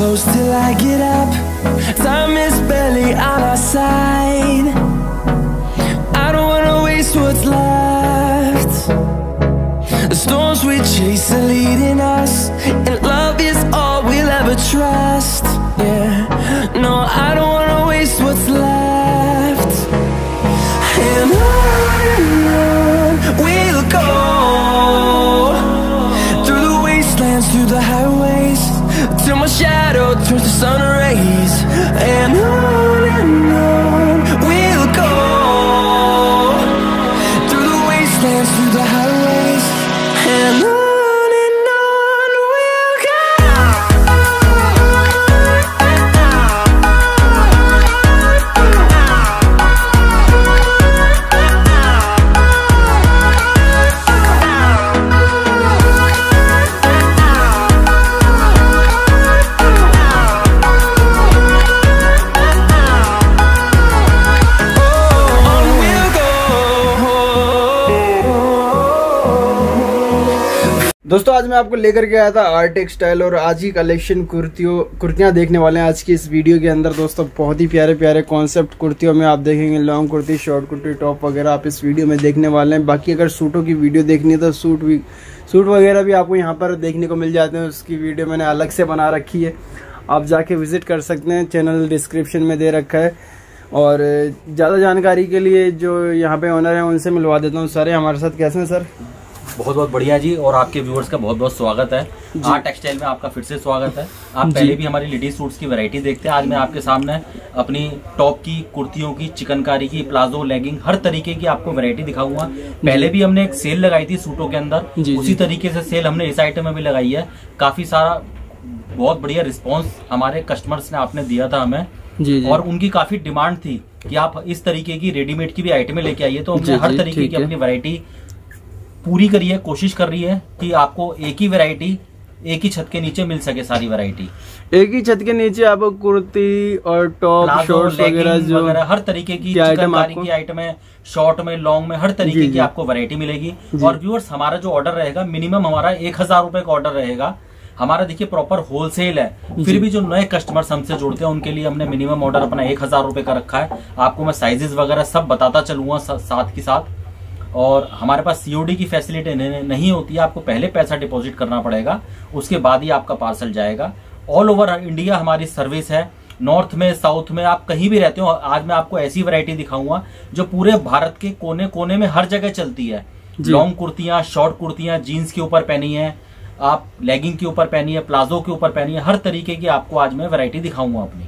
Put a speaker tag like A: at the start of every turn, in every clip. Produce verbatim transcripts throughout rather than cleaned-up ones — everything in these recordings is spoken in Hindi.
A: close till I get up. Time is barely on our side. I don't wanna waste what's left. The storms we chase are leading us, and love is all we'll ever trust. Yeah, no, I don't wanna waste what's left. And on and on we'll go, through the wastelands, through the highways, till my shadow turns to sun rays. And on and on we'll go, through the wastelands, through the highways, and on.
B: दोस्तों आज मैं आपको लेकर के आया था आर्टिक स्टाइल, और आज की कलेक्शन कुर्तियों कुर्तियाँ देखने वाले हैं आज की इस वीडियो के अंदर। दोस्तों बहुत ही प्यारे प्यारे कॉन्सेप्ट कुर्तियों में आप देखेंगे, long kurti, short kurti, top वगैरह आप इस वीडियो में देखने वाले हैं। बाकी अगर सूटों की वीडियो देखनी है तो सूट भी सूट वगैरह भी आपको यहाँ पर देखने को मिल जाते हैं। उसकी वीडियो मैंने अलग से बना रखी है, आप जाके विजिट कर सकते हैं, चैनल डिस्क्रिप्शन में दे रखा है। और ज़्यादा जानकारी के लिए जो यहाँ पे ओनर है उनसे मिलवा देता हूँ। सर हमारे साथ कैसे हैं सर?
C: बहुत बहुत बढ़िया जी, और आपके व्यूअर्स का बहुत बहुत स्वागत है। आर्ट टेक्सटाइल में आपका फिर से स्वागत है। आप पहले भी हमारी लेडीज सूट्स की वैरायटी देखते हैं। आज मैं आपके सामने अपनी टॉप की, कुर्तियों की, चिकनकारी की, प्लाजो, लेगिंग, हर तरीके की आपको वैरायटी दिखाऊंगा। पहले भी हमने एक सेल लगाई थी सूटों के अंदर, उसी तरीके से सेल हमने इस आइटम में भी लगाई है। काफी सारा बहुत बढ़िया रिस्पॉन्स हमारे कस्टमर्स ने आपने दिया था हमें, जी जी। और उनकी काफी डिमांड थी कि आप इस तरीके की रेडीमेड की भी आइटमें लेके आइए, तो हमने हर तरीके की अपनी वैरायटी पूरी करी है। कोशिश कर रही है कि आपको एक ही वैरायटी एक ही छत के नीचे मिल सके, सारी वैरायटी एक
B: ही छत के नीचे आपको कुर्ती और टॉप, शॉर्ट्स वगैरह जो
C: वगैरह हर तरीके की चिकनकारी की आइटम है, शॉर्ट में, लॉन्ग में, हर तरीके की आपको वैरायटी मिलेगी। और व्यूअर्स हमारा जो ऑर्डर रहेगा मिनिमम हमारा एक हजार रुपए का ऑर्डर रहेगा। हमारा देखिए प्रॉपर होलसेल है, फिर भी जो नए कस्टमर्स हमसे जुड़ते हैं उनके लिए हमने मिनिमम ऑर्डर अपना एक हजार रुपए का रखा है। आपको मैं साइजेस वगैरह सब बताता चलूंगा साथ के साथ। और हमारे पास सीओडी की फैसिलिटी नहीं होती है, आपको पहले पैसा डिपॉजिट करना पड़ेगा, उसके बाद ही आपका पार्सल जाएगा। ऑल ओवर इंडिया हमारी सर्विस है, नॉर्थ में, साउथ में, आप कहीं भी रहते हो। आज मैं आपको ऐसी वैरायटी दिखाऊंगा जो पूरे भारत के कोने कोने में हर जगह चलती है। लॉन्ग कुर्तियां, शॉर्ट कुर्तियां, जीन्स के ऊपर पहनी है आप, लेगिंग के ऊपर पहनी है, प्लाजो के ऊपर पहनी है, हर तरीके की आपको आज मैं वैरायटी दिखाऊंगा अपनी।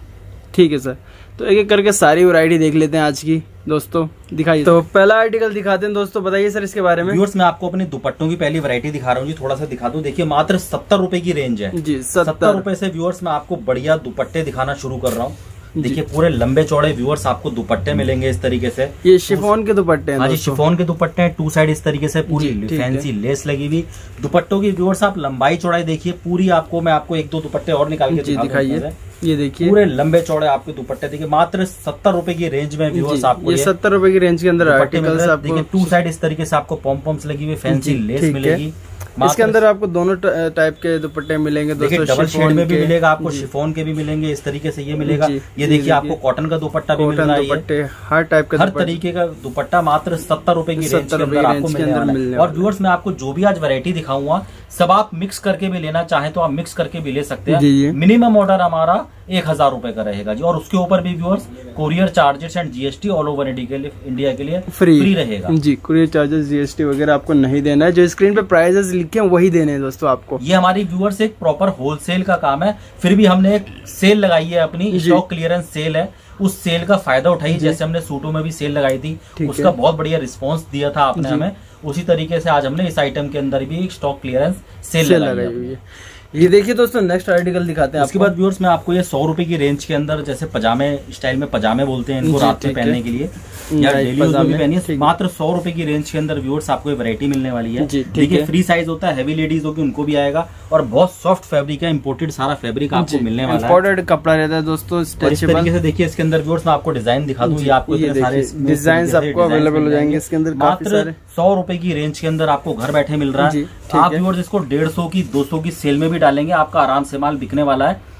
B: ठीक है सर, तो एक एक करके सारी वैरायटी देख लेते हैं आज की। दोस्तों दिखाइए, तो पहला आर्टिकल दिखाते हैं। दोस्तों बताइए सर इसके बारे में।
C: व्यूअर्स मैं आपको अपने दुपट्टों की पहली वैरायटी दिखा रहा हूँ जी, थोड़ा सा दिखा दूं। देखिए मात्र सत्तर रुपए की रेंज है जी, सत्तर रुपए से व्यूअर्स मैं आपको बढ़िया दुपट्टे दिखाना शुरू कर रहा हूँ। देखिए पूरे लंबे चौड़े व्यूअर्स आपको दुपट्टे मिलेंगे इस तरीके से।
B: ये शिफॉन के दुपट्टे हैं।
C: हाँ जी, शिफॉन के दुपट्टे हैं, टू साइड इस तरीके से पूरी फैंसी लेस लगी हुई दुपट्टों की। व्यूअर्स आप लंबाई चौड़ाई देखिए पूरी, आपको मैं आपको एक दो दुपट्टे और निकाल के दिखाइए।
B: ये देखिए
C: पूरे लंबे चौड़े आपके दुपट्टे देखिए मात्र सत्तर रुपए की रेंज में व्यूअर्स आपको
B: ये सत्तर रुपए की रेंज के अंदर आर्टिकल्स आपको
C: टू साइड इस तरीके से आपको पॉम पॉम्स लगी हुई फैंसी लेस मिलेगी।
B: इसके अंदर आपको दोनों टाइप के दुपट्टे मिलेंगे।
C: देखिए डबल शेड में भी मिलेगा आपको, शिफॉन के भी मिलेंगे, इस तरीके से ये मिलेगा। ये देखिए आपको कॉटन का दुपट्टा भी मिल रहा है,
B: हर टाइप का
C: हर तरीके का दुपट्टा मात्र सत्तर रुपए की रेंज के अंदर आपको मिलने वाला है। और व्यूअर्स मैं आपको जो भी आज वैरायटी दिखाऊंगा सब आप मिक्स करके भी लेना चाहें तो आप मिक्स करके भी ले सकते हैं। मिनिमम ऑर्डर हमारा एक हजार रुपए का रहेगा जी, और उसके ऊपर भी viewers courier charges and GST all over India के लिए फ्री फ्री रहेगा
B: जी। कोरियर चार्जेस, जीएसटी वगैरह आपको नहीं देना है, जो स्क्रीन पे प्राइसेस लिखे हैं वही देने हैं दोस्तों आपको।
C: ये हमारी व्यूअर्स एक प्रॉपर होलसेल का काम है, फिर भी हमने एक सेल लगाई है अपनी, स्टॉक क्लियरेंस सेल है, उस सेल का फायदा उठाइए। जैसे हमने सूटों में भी सेल लगाई थी, उसका बहुत बढ़िया रिस्पांस दिया था आपने हमें, उसी तरीके से आज हमने इस आइटम के अंदर भी एक स्टॉक क्लियरेंस सेल लगाई हुई है।
B: ये देखिए दोस्तों नेक्स्ट आर्टिकल दिखाते हैं।
C: उसके बाद व्यूअर्स मैं आपको ये सौ रुपए की रेंज के अंदर, जैसे पजामे स्टाइल में, पजामे बोलते हैं इनको, रात में पहनने के लिए या डेली यूज में भी पहनिए, मात्र सौ रुपए की रेंज के अंदर व्यूअर्स आपको वैरायटी मिलने वाली है। देखिए फ्री साइज होता है, हैवी लेडीज होगी उनको भी आएगा, और बहुत सॉफ्ट फैब्रिक है, इम्पोर्टेड सारा फैब्रिक आपको मिलने वाला है,
B: इम्पोर्टेड कपड़ा रहता है दोस्तों।
C: इस तरीके से देखिए इसके अंदर व्यूअर्स मैं आपको डिजाइन दिखा दूं, ये आपको सारे
B: डिजाइन आपको अवेलेबल हो जाएंगे इसके अंदर।
C: मात्र सौ रुपए की रेंज के अंदर आपको घर बैठे मिल रहा है। आप व्यूअर्स इसको डेढ़ सौ की, दो सौ की सेल में भी डालेंगे, आपका आराम से माल बिकने वाला है।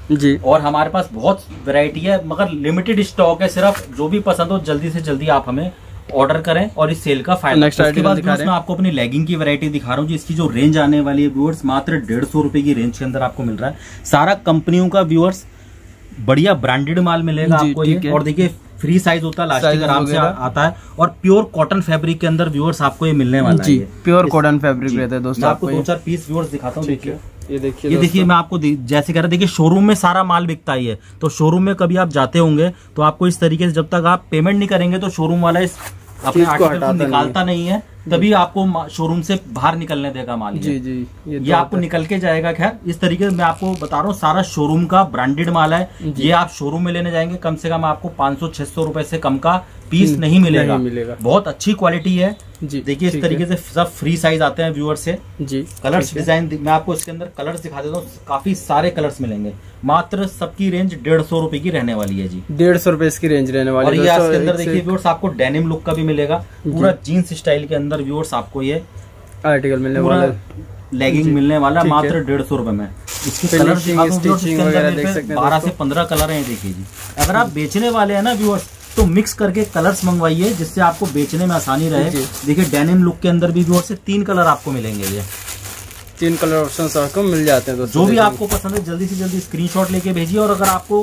B: जी।
C: और हमारे पास बहुत वैरायटी है मगर लिमिटेड स्टॉक है, सिर्फ जो भी पसंद हो जल्दी से जल्दी आप हमें ऑर्डर करें और इस सेल का फायदा। उसके बाद व्यूअर्स मैं आपको अपनी लेगिंग की वैरायटी दिखा रहा हूँ जी। इसकी जो रेंज आने वाली है व्यूअर्स मात्र डेढ़ सौ रुपए की रेंज के अंदर आपको मिल रहा है। सारा कंपनियों का व्यूअर्स बढ़िया ब्रांडेड माल मिलेगा आपको ये। और देखिए फ्री साइज होता है, लास्टिक आराम से आता है और प्योर कॉटन फैब्रिक के अंदर व्यूअर्स आपको ये मिलने वाला है। प्योर
B: कॉटन फैब्रिक रहता है दोस्तों।
C: मैं आपको दो चार पीस व्यूअर्स दिखाता हूँ। देखिए
B: ये देखिए
C: ये देखिए मैं आपको जैसे कह रहा देखिए शोरूम में सारा माल बिकता ही है, तो शोरूम में कभी आप जाते होंगे तो आपको इस तरीके से जब तक आप पेमेंट नहीं करेंगे तो शोरूम वाला इस अपने आर्टिकल को निकालता नहीं है, तभी आपको शोरूम से बाहर निकलने देगा माल। जी जी ये, ये आपको निकल के जाएगा। खैर इस तरीके से मैं आपको बता रहा हूँ सारा शोरूम का ब्रांडेड माल है। ये आप शोरूम में लेने जाएंगे कम से कम आपको पाँच सौ छह सौ रुपए से कम का पीस नहीं मिलेगा, नहीं मिलेगा। बहुत अच्छी क्वालिटी है जी। देखिए इस तरीके से सब फ्री साइज आते हैं व्यूअर से जी। कलर्स डिजाइन मैं आपको इसके अंदर कलर्स दिखा देता हूँ, काफी सारे कलर्स मिलेंगे। मात्र सबकी रेंज डेढ़ सौ रुपए की रहने वाली है जी।
B: डेढ़ सौ रुपए इसकी रेंज रहने वाली है।
C: और ये इसके अंदर देखिए व्यूअर्स आपको डेनिम लुक का भी मिलेगा, पूरा जीन्स स्टाइल के अंदर व्यूअर्स आपको ये
B: आर्टिकल मिलने वाला है,
C: लेगिंग मिलने वाला मात्र डेढ़ सौ रुपए में। इसके कलर बारह से पंद्रह कलर है। देखिए जी अगर आप बेचने वाले हैं ना व्यूअर्स तो मिक्स करके कलर्स मंगवाइए जिससे आपको बेचने में आसानी रहे। देखिए डेनिम लुक के अंदर भी व्यूअर्स से तीन कलर आपको मिलेंगे। ये
B: तीन कलर ऑप्शन आपको मिल जाते हैं दोस्तों।
C: जो भी आपको पसंद है जल्दी से जल्दी स्क्रीनशॉट लेके भेजिए। और अगर आपको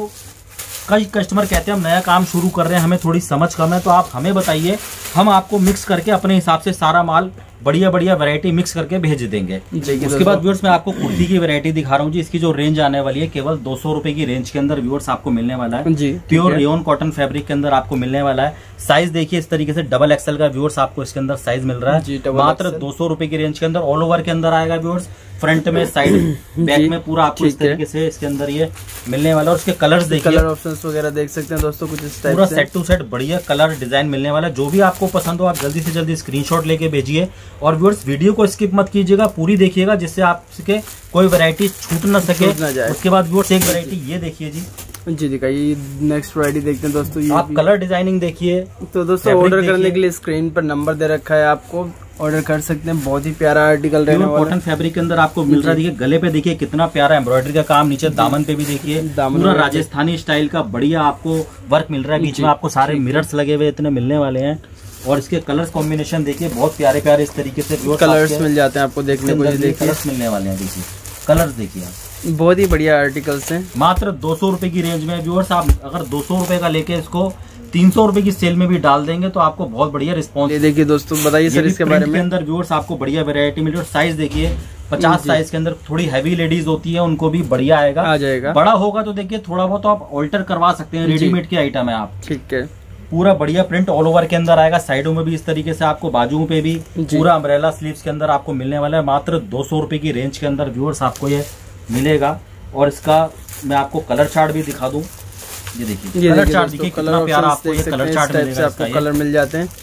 C: कई कस्टमर कहते हैं हम नया काम शुरू कर रहे हैं, हमें थोड़ी समझ कम है, तो आप हमें बताइए, हम आपको मिक्स करके अपने हिसाब से सारा माल बढ़िया बढ़िया वैरायटी मिक्स करके भेज देंगे। उसके बाद व्यूअर्स मैं आपको कुर्ती की वैरायटी दिखा रहा हूँ जी। इसकी जो रेंज आने वाली है केवल दो सौ रुपए की रेंज के अंदर व्यूअर्स आपको मिलने वाला है जी। प्योर रेयन कॉटन फैब्रिक के अंदर आपको मिलने वाला है। साइज देखिए इस तरीके से डबल एक्सएल का व्यूअर्स आपको इसके अंदर साइज मिल रहा है मात्र दो सौ रुपए की रेंज के अंदर। ऑल ओवर के अंदर आएगा व्यूअर्स, फ्रंट में साइड बैक में पूरा आपको इस तरीके से इसके अंदर ये मिलने वाला। और उसके कलर्स देखिए,
B: कलर ऑप्शंस वगैरह देख सकते हैं दोस्तों, कुछ इस टाइप
C: पूरा सेट टू सेट बढ़िया कलर डिजाइन मिलने वाला। जो भी आपको पसंद हो आप जल्दी से जल्दी स्क्रीनशॉट लेके भेजिए। और व्यूअर्स वीडियो को स्किप मत कीजिएगा, पूरी देखिएगा जिससे आपके कोई वैरायटी छूट न सके। उसके बाद व्यूअर्स एक वैरायटी ये देखिए जी
B: जी दिखाइए। नेक्स्ट वैरायटी देखते हैं दोस्तों। ये
C: आप कलर डिजाइनिंग देखिए।
B: तो दोस्तों ऑर्डर करने के लिए स्क्रीन पर नंबर दे रखा है, आपको ऑर्डर कर सकते हैं। बहुत ही प्यारा आर्टिकल रहने वाला है। कॉटन
C: फैब्रिक के अंदर आपको मिल रहा है। देखिए गले पे देखिए कितना प्यारा एम्ब्रॉयडरी का काम, नीचे दामन पे भी देखिए पूरा राजस्थानी स्टाइल का बढ़िया आपको वर्क मिल रहा है। बीच में आपको सारे मिरर्स लगे हुए इतने मिलने वाले हैं। और इसके कलर्स कॉम्बिनेशन देखिए बहुत प्यारे प्यारे इस तरीके से
B: कलर्स मिल जाते हैं आपको देखने को। देखिए
C: कलर्स मिलने वाले हैं, देखिए कलर्स देखिए
B: बहुत ही बढ़िया आर्टिकल्स हैं।
C: मात्र दो सौ रुपए की रेंज में व्यूअर्स आप अगर दो सौ रुपए का लेके इसको तीन सौ रुपए की सेल में भी डाल देंगे तो आपको बहुत बढ़िया रिस्पॉन्स।
B: ये देखिए दोस्तों बताइए सर इसके बारे में।
C: अंदर व्यूअर्स आपको बढ़िया वैरायटी मिल रही है। साइज देखिए पचास साइज के अंदर, थोड़ी हैवी लेडीज होती है उनको भी बढ़िया आएगा
B: आ जाएगा।
C: बड़ा होगा तो देखिए थोड़ा बहुत तो आप ऑल्टर करवा सकते हैं, रेडीमेड की आइटम है आप।
B: ठीक है
C: पूरा बढ़िया प्रिंट ऑल ओवर के अंदर आएगा, साइडों में भी इस तरीके से आपको, बाजुओं पे भी पूरा अम्ब्रेला स्लीव्स के अंदर आपको मिलने वाला है। मात्र दो सौ रुपए की रेंज के अंदर व्यूअर्स आपको ये मिलेगा। और इसका मैं आपको कलर चार्ट भी दिखा दूं। ये देखिए कलर चार्ट देखिए कितना प्यारा आपको ये कलर चार्ट मिलेगा।
B: आपको कलर मिल जाते हैं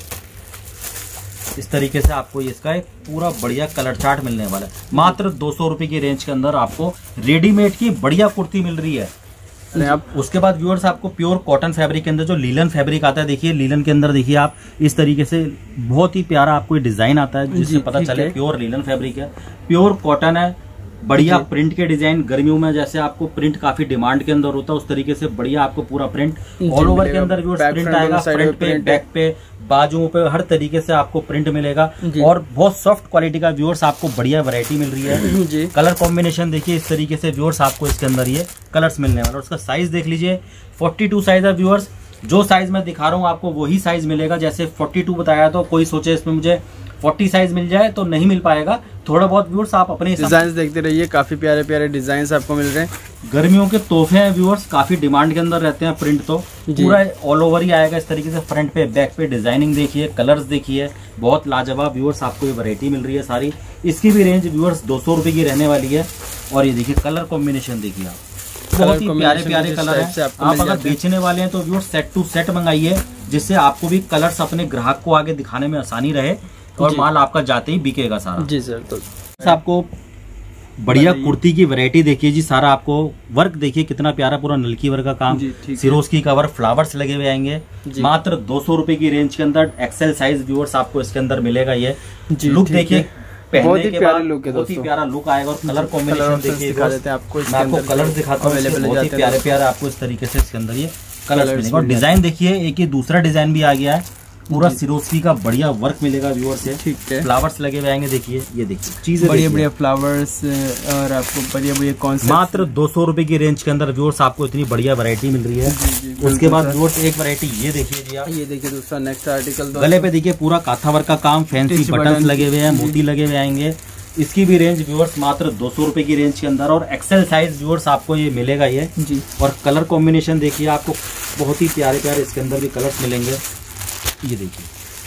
C: इस तरीके से, आपको इसका एक पूरा बढ़िया कलर चार्ट मिलने वाला है। मात्र दो सौ रुपए की रेंज के अंदर आपको रेडीमेड की बढ़िया कुर्ती मिल रही है। आप उसके बाद व्यूअर्स आपको प्योर कॉटन फैब्रिक के अंदर जो लीलन फैब्रिक आता है, देखिए लीलन के अंदर देखिए आप इस तरीके से बहुत ही प्यारा आपको डिजाइन आता है जिससे पता चले प्योर लीलन फैब्रिक है, प्योर कॉटन है। बढ़िया प्रिंट के डिजाइन, गर्मियों में जैसे आपको प्रिंट काफी डिमांड के अंदर होता है उस तरीके से बढ़िया आपको पूरा प्रिंट ऑल ओवर के अंदर व्यूअर्स प्रिंट आएगा। फ्रंट पे, बैक पे, बाजुओं पे हर तरीके से आपको प्रिंट मिलेगा। और बहुत सॉफ्ट क्वालिटी का व्यूअर्स आपको बढ़िया वैरायटी मिल रही है जी। कलर कॉम्बिनेशन देखिए इस तरीके से व्यूअर्स आपको इसके अंदर ये कलर्स मिलने वाला। उसका साइज देख लीजिए बयालीस साइज है व्यूअर्स। जो साइज मैं दिखा रहा हूँ आपको वही साइज मिलेगा। जैसे बयालीस बताया तो कोई सोचे इसमें मुझे चालीस साइज मिल जाए तो नहीं मिल पाएगा। थोड़ा बहुत व्यूअर्स आप अपने
B: डिजाइन देखते रहिए, काफी प्यारे प्यारे डिजाइन आपको मिल रहे हैं।
C: गर्मियों के तोहफे हैं व्यूअर्स, काफी डिमांड के अंदर रहते हैं। प्रिंट तो पूरा ऑल ओवर ही आएगा इस तरीके से, फ्रंट पे बैक पे डिजाइनिंग देखिए, कलर्स देखिए, बहुत लाजवाब व्यूअर्स आपको ये वैरायटी मिल रही है सारी। इसकी भी रेंज व्यूअर्स दो सौ रुपए की रहने वाली है। और ये देखिए कलर कॉम्बिनेशन देखिए आप, बहुत ही प्यारे प्यारे कलर है। आप अगर बेचने वाले हैं तो व्यूअर्स सेट टू सेट मंगाइए जिससे आपको भी कलर्स अपने ग्राहक को आगे दिखाने में आसानी रहे और माल आपका जाते ही बिकेगा सारा।
B: जी सर। तो
C: आपको बढ़िया कुर्ती की वैरायटी देखिए जी, सारा आपको वर्क देखिए कितना प्यारा, पूरा नलकी वर्क का काम, सिरोस्की कवर, फ्लावर्स लगे हुए आएंगे। मात्र दो सौ रुपए की रेंज के अंदर एक्सेल साइज व्यूअर्स आपको इसके अंदर मिलेगा। ये लुक देखिए पहनने के बाद
B: लुक है,
C: बहुत ही प्यारा लुक आएगा। और कलर कॉम्बिनेशन देखिए,
B: दिखा देते हैं आपको,
C: मैं आपको कलर दिखाता हूँ, बहुत ही प्यारे प्यारे आपको इस तरीके से इसके अंदर ये कलर मिलेगा। और डिजाइन देखिए, एक ये दूसरा डिजाइन भी आ गया है, पूरा सिरोस्की का बढ़िया वर्क मिलेगा व्यूअर से।
B: ठीक है,
C: फ्लावर्स लगे हुए आएंगे, देखिए ये देखिए चीजें
B: बढ़िया बढ़िया फ्लावर्स और आपको बढ़िया बढ़िया कॉन्सेप्ट।
C: मात्र दो सौ रुपए की रेंज के अंदर व्यूअर्स आपको इतनी बढ़िया वैरायटी मिल रही है। उसके बाद व्यूअर्स एक वैरायटी ये देखिए जी आप,
B: ये देखिए दोस्तों नेक्स्ट आर्टिकल,
C: गले पे देखिए पूरा काथा वर्क का काम, फैंसी बटन लगे हुए हैं, मोती लगे हुए आएंगे। इसकी भी रेंज व्यूअर्स मात्र दो सौ रुपए की रेंज के अंदर। और एक्सेल साइज व्यूअर्स आपको ये मिलेगा ये
B: जी। और
C: कलर कॉम्बिनेशन देखिए, आपको बहुत ही प्यारे प्यारे इसके अंदर भी कलर्स मिलेंगे। ये देखिए,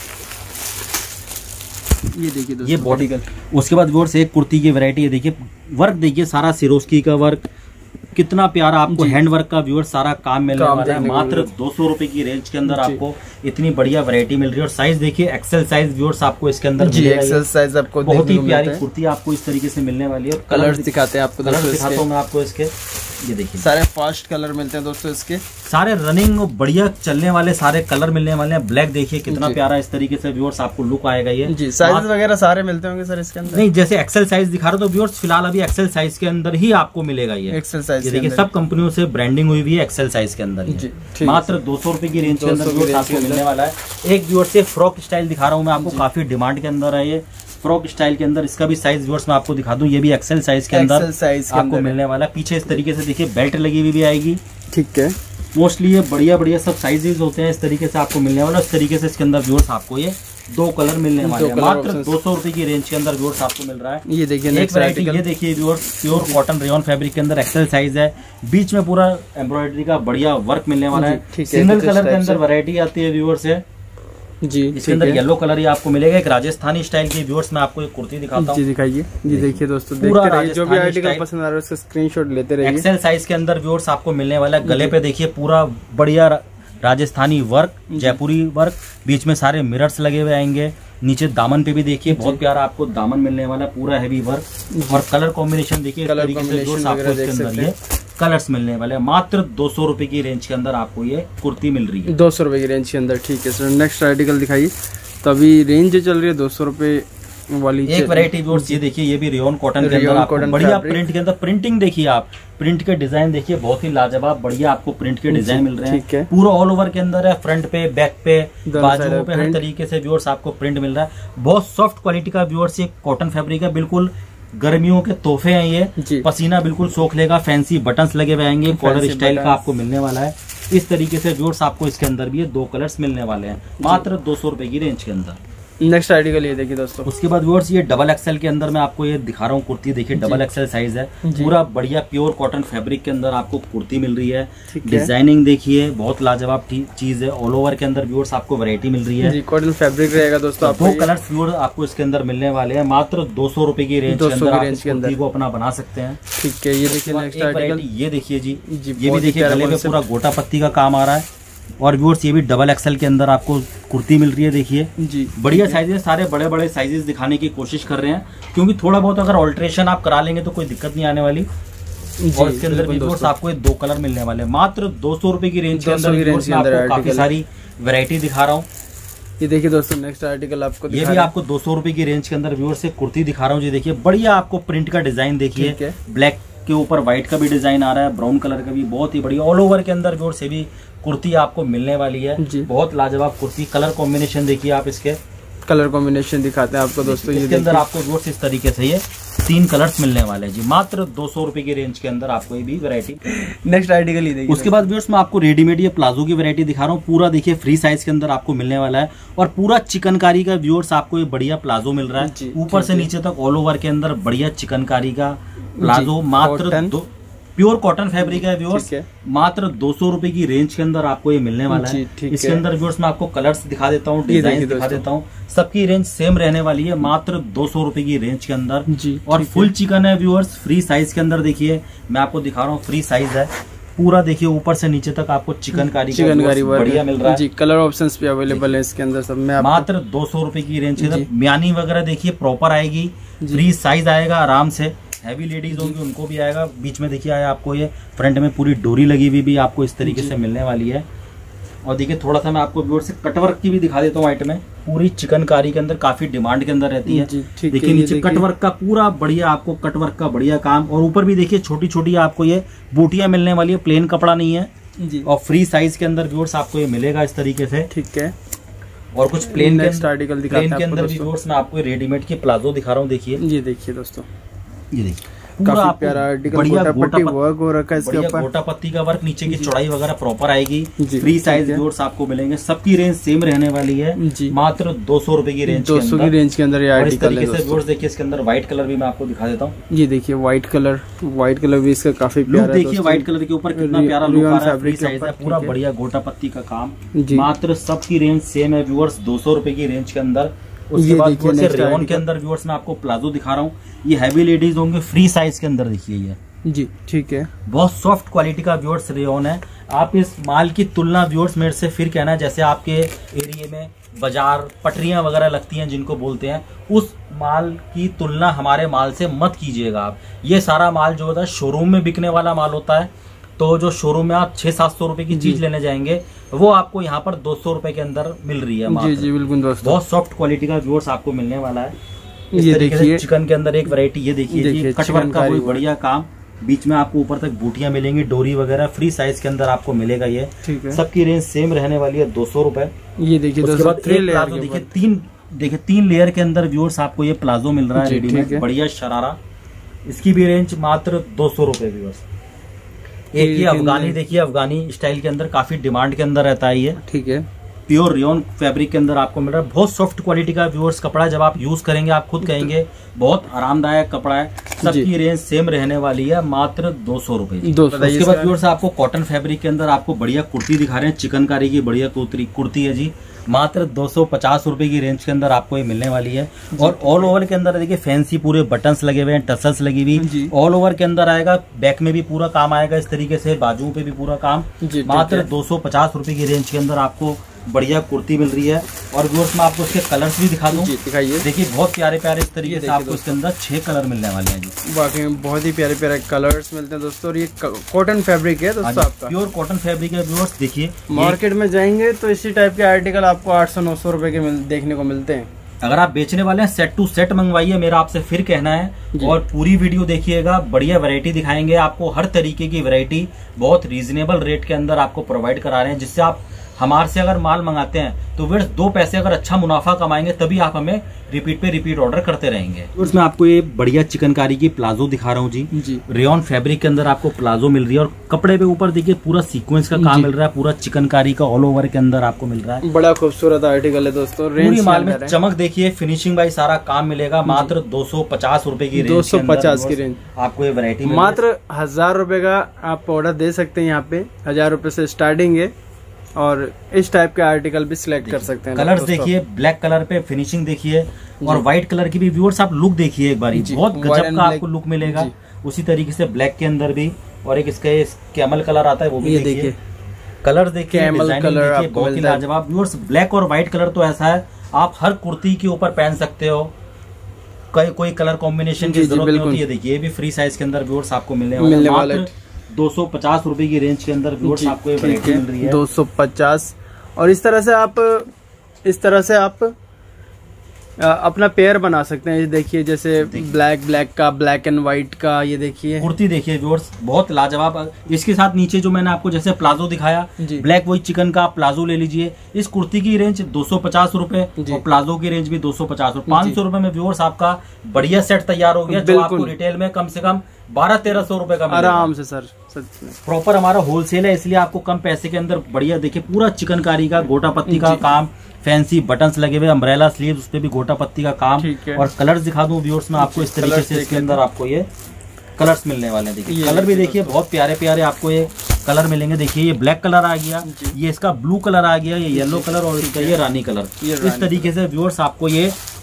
B: ये देखिए
C: ये बॉडी कलर। उसके बाद व्यूअर्स एक कुर्ती की वैरायटी है, देखिए वर्क देखिए, सारा सिरोस्की का वर्क, कितना प्यारा आपको हैंड वर्क का व्यूअर्स सारा काम मिलने वाला है। मात्र दो सौ रुपए की रेंज के अंदर आपको इतनी बढ़िया वैरायटी मिल रही है। और साइज देखिए, एक्सेल साइज व्यूअर्स आपको इसके अंदर मिलेगा।
B: एक्सेल साइज आपको
C: बहुत ही प्यारी कुर्ती आपको इस तरीके से मिलने वाली है।
B: कलर्स दिखाते हैं आपको,
C: कलर दिखाता हूँ मैं आपको इसके, ये देखिए
B: सारे फास्ट कलर मिलते हैं दोस्तों, इसके
C: सारे रनिंग बढ़िया चलने वाले सारे कलर मिलने वाले हैं। ब्लैक देखिए कितना प्यारा इस तरीके से व्यूअर्स आपको लुक आएगा ये
B: जी। साइज वगैरह सारे मिलते होंगे सर इसके अंदर?
C: नहीं, जैसे एक्सेल साइज दिखा रहे हो तो व्यूअर्स फिलहाल अभी एक्सेल साइज के अंदर ही आपको मिलेगा ये
B: एक्सेल साइज।
C: देखिए सब कंपनियों से ब्रांडिंग हुई हुई है एक्सेल साइज के अंदर। मात्र दो सौ रुपए की रेंज के अंदर आपको मिलने वाला है। एक व्यूअर से फ्रॉक स्टाइल दिखा रहा हूँ मैं आपको, काफी डिमांड के अंदर है ये फ्रॉक स्टाइल के अंदर। इसका भी साइज व्यूअर्स मैं आपको दिखा दूं, ये भी एक्सेल साइज के अंदर आपको मिलने वाला है। पीछे इस तरीके से देखिए बेल्ट लगी हुई भी आएगी।
B: ठीक है,
C: मोस्टली ये बढ़िया बढ़िया सब साइजेस होते हैं, इस तरीके से आपको मिलने वाला है। इस तरीके से इसके अंदर व्यूअर्स आपको ये दो कलर मिलने वाले हैं। मात्र दो सौ रुपए की रेंज के अंदर व्यूअर्स आपको मिल रहा है।
B: ये देखिए
C: एक वैरायटी ये देखिए viewers, pure cotton rayon fabric के अंदर एक्सेल साइज है, बीच में पूरा एम्ब्रॉयडरी का बढ़िया वर्क मिलने वाला है। सिंगल कलर के अंदर वैरायटी आती है व्यूअर्स है
B: जी।
C: इसके अंदर येलो कलर ही आपको मिलेगा। एक राजस्थानी स्टाइल की व्यूअर्स में आपको एक कुर्ती दिखाता हूँ,
B: जी दिखाइए। जी देखिए दोस्तों, देखते रहिए, जो भी आर्टिकल पसंद आ रहा है उसका स्क्रीनशॉट लेते रहिए।
C: एक्सेल साइज के अंदर व्यूअर्स आपको मिलने वाला है। गले पे देखिए पूरा बढ़िया राजस्थानी वर्क, जयपुरी वर्क, बीच में सारे मिरर्स लगे हुए आएंगे। नीचे दामन पे भी देखिए बहुत प्यारा आपको दामन मिलने वाला है, पूरा हैवी वर्क। और कलर कॉम्बिनेशन देखिए,
B: कलर कॉम्बिनेशन
C: आपको इसके अंदर ये कलर्स मिलने वाले हैं। मात्र दो सौ रुपए की रेंज के अंदर आपको ये कुर्ती मिल रही है,
B: दो सौ रुपए की रेंज के अंदर। ठीक है सर, नेक्स्ट आर्टिकल दिखाइए। तो अभी रेंज जो चल रही है दो सौ रुपए वाली
C: एक वैरायटी व्यूअर्स ये देखिए, ये भी रेयन कॉटन के अंदर आपको बढ़िया प्रिंट के अंदर प्रिंटिंग देखिए, आप प्रिंट के डिजाइन देखिए, बहुत ही लाजवाब बढ़िया आपको प्रिंट के डिजाइन मिल रहे हैं। पूरा ऑल ओवर के अंदर है, फ्रंट पे, बैक पे, बाजुओं पे, हर तरीके से व्यूअर्स आपको प्रिंट मिल रहा है। बहुत सॉफ्ट क्वालिटी का व्यूअर्स ये कॉटन फैब्रिक है, बिल्कुल गर्मियों के तोहफे हैं ये। पसीना बिल्कुल सोख लेगा, फैंसी बटन्स लगे हुए आएंगे, कॉलर स्टाइल का आपको मिलने वाला है। इस तरीके से व्यूअर्स आपको इसके अंदर भी ये दो कलर्स मिलने वाले हैं, मात्र दो सौ रुपए की रेंज के अंदर।
B: नेक्स्ट आर्टिकल ये देखिए दोस्तों।
C: उसके बाद व्यूअर्स ये डबल एक्सेल के अंदर मैं आपको ये दिखा रहा हूँ कुर्ती, देखिए डबल एक्सेल साइज है, पूरा बढ़िया प्योर कॉटन फैब्रिक के अंदर आपको कुर्ती मिल रही है। डिजाइनिंग देखिए बहुत लाजवाब चीज है, ऑल ओवर के अंदर व्यूअर्स आपको वैरायटी मिल रही है।
B: कॉटन फैब्रिक रहेगा दोस्तों,
C: दो कलर्स व्यूअर्स आपको इसके अंदर मिलने वाले हैं। मात्र दो सौ रुपए की रेंज के अंदर आप इस कुर्ती को अपना बना सकते हैं।
B: ठीक है, ये देखिए नेक्स्ट आर्टिकल,
C: ये देखिए जी, ये भी देखिए गले पे पूरा गोटा पत्ती का काम आ रहा है। और व्यूअर्स ये भी डबल एक्सेल के अंदर आपको कुर्ती मिल रही है, देखिए जी बढ़िया साइजेस, सारे बड़े बड़े साइजेस दिखाने की कोशिश कर रहे हैं, क्योंकि थोड़ा बहुत अगर ऑल्ट्रेशन आप करा लेंगे तो कोई दिक्कत नहीं आने वाली। और इसके अंदर व्यूअर्स आपको दो कलर मिलने वाले, मात्र दो सौ रुपए की रेंज के अंदर काफी सारी वैरायटी दिखा रहा हूँ।
B: ये देखिए दोस्तों नेक्स्ट आर्टिकल आपको
C: ये भी आपको दो सौ रुपए की रेंज के अंदर व्यूअर्स से कुर्ती दिखा रहा हूँ। जी देखिए बढ़िया आपको प्रिंट का डिजाइन देखिए, ब्लैक के ऊपर व्हाइट का भी डिजाइन आ रहा है, ब्राउन कलर का भी, बहुत ही बढ़िया ऑल ओवर के अंदर व्यूअर्स से भी कुर्ती आपको मिलने वाली है। बहुत लाजवाब कुर्ती, कलर कॉम्बिनेशन देखिए आप, इसके
B: कलर कॉम्बिनेशन दिखाते हैं आपको दोस्तों।
C: इसके अंदर आपको व्यूअर्स इस तरीके से ये तीन कलर्स मिलने वाले हैं जी, मात्र दो सौ रुपए की रेंज के अंदर आपको ये भी वैरायटी।
B: नेक्स्ट आर्टिकल ही देखिए।
C: उसके बाद व्यूअर्स मैं आपको रेडीमेड ये प्लाजो की वैरायटी दिखा रहा हूँ, पूरा देखिए फ्री साइज के अंदर आपको मिलने वाला है। और पूरा चिकनकारी का व्यूअर्स आपको ये बढ़िया प्लाजो मिल रहा है, ऊपर से नीचे तक ऑल ओवर के अंदर बढ़िया चिकनकारी का प्लाजो। मात्र दो प्योर कॉटन फैब्रिक है व्यूअर्स, मात्र दो सौ रुपए की रेंज के अंदर आपको ये मिलने वाला है। इसके अंदर व्यूअर्स मैं आपको कलर्स दिखा देता हूँ, डिजाइन दिखा देता हूँ, सबकी रेंज सेम रहने वाली है, मात्र दो सौ रुपए की रेंज के अंदर। और फुल चिकन है व्यूअर्स, फ्री साइज के अंदर देखिए, मैं आपको दिखा रहा हूँ फ्री साइज है, पूरा देखिए ऊपर से नीचे तक आपको चिकनकारी चिकनकारी बढ़िया मिल रहा है जी।
B: कलर ऑप्शंस भी अवेलेबल है इसके अंदर सब में।
C: मात्र दो सौ रुपए की रेंज के अंदर म्यानी वगैरह देखिए प्रॉपर आएगी, फ्री साइज आएगा आराम से। हैवी लेडीज होंगी उनको भी आएगा। बीच में देखिए आया आपको ये फ्रंट में पूरी डोरी लगी हुई भी आपको इस तरीके से मिलने वाली है। और देखिए थोड़ा सा मैं आपको व्यूअर्स से कटवर्क की भी दिखा देता हूँ आइटम में। पूरी चिकनकारी के अंदर काफी डिमांड के अंदर रहती है। देखिए नीचे कटवर्क का पूरा बढ़िया आपको कटवर्क का बढ़िया काम, और ऊपर भी देखिए छोटी छोटी आपको ये बूटियां मिलने वाली है, प्लेन कपड़ा नहीं है
B: जी।
C: और फ्री साइज के अंदर व्यूअर्स आपको ये मिलेगा इस तरीके से।
B: ठीक है।
C: और कुछ प्लेन के
B: आर्टिकल
C: प्लेन के अंदर भी व्यूअर्स मैं आपको रेडीमेड की प्लाजो दिखा रहा हूँ। देखिए
B: ये देखिए दोस्तों,
C: ये देखिए
B: काफी प्यारा आर्टिकल, गोटा पट्टी वर्क हो रखा है इसके ऊपर,
C: गोटा पत्ती का वर्क, नीचे की चौड़ाई वगैरह प्रॉपर आएगी। फ्री साइज व्यूअर्स आपको मिलेंगे, सबकी रेंज सेम रहने वाली है, मात्र दो सौ रुपए की रेंज
B: दो सौ की रेंज के अंदर ये आर्टिकल है।
C: व्यूअर्स देखिए इसके अंदर व्हाइट कलर भी मैं आपको दिखा देता हूँ।
B: ये देखिए व्हाइट कलर, व्हाइट कलर भी इसका काफी प्यारा है।
C: देखिए व्हाइट कलर के ऊपर कितना प्यारा लुक आ रहा है, फ्री साइज है, पूरा बढ़िया गोटा पत्ती का काम, मात्र सबकी रेंज सेम है व्यूअर्स, दो सौ रुपए की रेंज के अंदर। उसके बाद रेयन के अंदर व्यूअर्स मैं आपको प्लाजो दिखा रहा हूँ, ये हैवी लेडीज होंगे, फ्री साइज के अंदर देखिए ये
B: जी। ठीक है,
C: बहुत सॉफ्ट क्वालिटी का व्यूअर्स रेयन है। आप इस माल की तुलना व्यूअर्स मेरे से फिर कहना, जैसे आपके एरिया में बाजार पटरियां वगैरह लगती हैं जिनको बोलते हैं, उस माल की तुलना हमारे माल से मत कीजिएगा आप। ये सारा माल जो होता है शोरूम में बिकने वाला माल होता है, तो जो शोरूम में आप छह सात सौ रुपए की चीज लेने जाएंगे वो आपको यहाँ पर दो सौ रुपए के अंदर मिल रही है।
B: जी जी बिल्कुल दोस्तों,
C: बहुत सॉफ्ट क्वालिटी का व्यूअर्स आपको मिलने वाला है।
B: ये देखिए
C: चिकन के अंदर एक वैरायटी, ये देखिए कटवर्क का कोई बढ़िया काम, बीच में आपको ऊपर तक बूटियां मिलेंगी, डोरी वगैरह, फ्री साइज के अंदर आपको मिलेगा ये।
B: ठीक है,
C: सबकी रेंज सेम रहने वाली है, दो सौ रुपए।
B: ये देखिए
C: उसके बाद प्लाजो देखिए तीन देखिए तीन लेयर के अंदर व्यूअर्स आपको ये प्लाजो मिल रहा है रेडीमेड, बढ़िया शरारा, इसकी भी रेंज मात्र दो सौ रुपए व्यूअर्स। एक ये अफगानी देखिए, अफगानी स्टाइल के अंदर काफी डिमांड के अंदर रहता है ये।
B: ठीक है,
C: प्योर रेयन फैब्रिक के अंदर आपको मिल रहा है, बहुत सॉफ्ट क्वालिटी का व्यूअर्स कपड़ा, जब आप यूज करेंगे आप खुद कहेंगे बहुत आरामदायक कपड़ा है। सबकी रेंज सेम रहने वाली है, मात्र दो सौ रुपए। उसके बाद व्यूअर्स आपको कॉटन फैब्रिक के अंदर आपको बढ़िया कुर्ती दिखा रहे हैं, चिकनकारी की बढ़िया कुर्ती है जी, मात्र दो सौ पचास रुपए की रेंज के अंदर आपको ये मिलने वाली है। और ऑल ओवर के अंदर देखिए फैंसी पूरे बटन्स लगे हुए हैं, टसल्स लगी हुई, ऑल ओवर के अंदर आएगा, बैक में भी पूरा काम आएगा इस तरीके से, बाजुओं पे भी पूरा काम, मात्र दो सौ पचास रुपए की रेंज के अंदर आपको बढ़िया कुर्ती मिल रही है। और व्यूअर्स मैं आपको उसके कलर्स भी दिखा दूं, दिखाइए। देखिए बहुत प्यारे प्यारे इस तरीके से आपको इसके अंदर छह कलर मिलने वाले हैं जी,
B: बाकी में बहुत ही प्यारे प्यारे कलर्स मिलते हैं दोस्तों। और ये कॉटन फैब्रिक है दोस्तों, आपका
C: प्योर कॉटन फैब्रिक है व्यूअर्स। देखिए
B: मार्केट में जाएंगे तो इसी टाइप के आर्टिकल आपको आठ सौ नौ सौ रुपए के देखने को मिलते हैं।
C: अगर आप बेचने वाले हैं सेट टू सेट मंगवाइए, मेरा आपसे फिर कहना है, और पूरी वीडियो देखिएगा, बढ़िया वैरायटी दिखाएंगे आपको, हर तरीके की वैरायटी बहुत रीजनेबल रेट के अंदर आपको प्रोवाइड करा रहे हैं, जिससे आप हमारे से अगर माल मंगाते हैं तो वीर्स दो पैसे अगर अच्छा मुनाफा कमाएंगे तभी आप हमें रिपीट पे रिपीट ऑर्डर करते रहेंगे। उसमें आपको ये बढ़िया चिकनकारी की प्लाजो दिखा रहा हूँ जी, जी। रेयन फैब्रिक के अंदर आपको प्लाजो मिल रही है, और कपड़े पे ऊपर देखिए पूरा सीक्वेंस का काम मिल रहा है, पूरा चिकनकारी का ऑल ओवर के अंदर आपको मिल रहा है।
B: बड़ा खूबसूरत आर्टिकल है दोस्तों।
C: पूरी माल में चमक देखिए, फिनिशिंग बाई सारा काम मिलेगा, मात्र दो सौ पचास रूपए की रेंज,
B: दो सौ पचास की रेंज
C: आपको ये वैरायटी
B: मात्र हजार रूपये का आप ऑर्डर दे सकते हैं। यहाँ पे हजार रूपये से स्टार्टिंग है, और इस टाइप के आर्टिकल भी सिलेक्ट कर सकते हैं।
C: कलर्स देखिए, ब्लैक कलर पे फिनिशिंग देखिए, और व्हाइट कलर की भी व्यूअर्स आप लुक देखिए एक बार, बहुत गजब का आपको लुक मिलेगा। उसी तरीके से ब्लैक के अंदर भी, और एक इसका कैमल कलर आता है वो भी देखिए, कलर देखिए,
B: कैमल कलर
C: बहुत ही लाजवाब व्यूअर्स। ब्लैक और व्हाइट कलर तो ऐसा है आप हर कुर्ती के ऊपर पहन सकते हो, कोई कोई कलर कॉम्बिनेशन की जरूरत नहीं होती है। देखिए ये भी फ्री साइज के अंदर व्यूअर्स आपको मिलने वाले हैं, दो सौ पचास रुपए की रेंज के अंदर व्यूअर्स आपको ये वैरायटी मिल रही है,
B: दो सौ पचास। और इस तरह से आप इस तरह से आप आ, अपना पेयर बना सकते हैं। देखिए जैसे ब्लैक ब्लैक का, ब्लैक एंड व्हाइट का, ये देखिए
C: कुर्ती देखिए व्यूअर्स, बहुत लाजवाब। इसके साथ नीचे जो मैंने आपको जैसे प्लाजो दिखाया, ब्लैक वही चिकन का प्लाजो ले लीजिए। इस कुर्ती की रेंज दो सौ पचास रूपए और प्लाजो की रेंज भी दो सौ पचास रूपए, पांच सौ रूपये में व्यूअर्स आपका बढ़िया सेट तैयार हो गया, जो आपको रिटेल में कम से कम बारह तेरह सौ रुपए का
B: आराम से सर।
C: प्रॉपर हमारा होलसेल है, इसलिए आपको कम पैसे के अंदर बढ़िया देखिए, पूरा चिकनकारी का, गोटा पत्ती का काम, फैंसी बटन्स लगे हुए, अम्ब्रेला स्लीव्स, उस पे भी गोटा पत्ती का काम। और कलर्स दिखा दूं व्यूअर्स में आपको इस तरीके से, इसके अंदर आपको ये कलर्स मिलने वाले हैं। देखिए कलर भी देखिए बहुत प्यारे प्यारे आपको ये कलर मिलेंगे। देखिए ये ब्लैक कलर आ गया, ये इसका ब्लू कलर आ गया, ये येलो कलर, और इसका ये रानी कलर। इस तरीके से व्यूअर्स आपको ये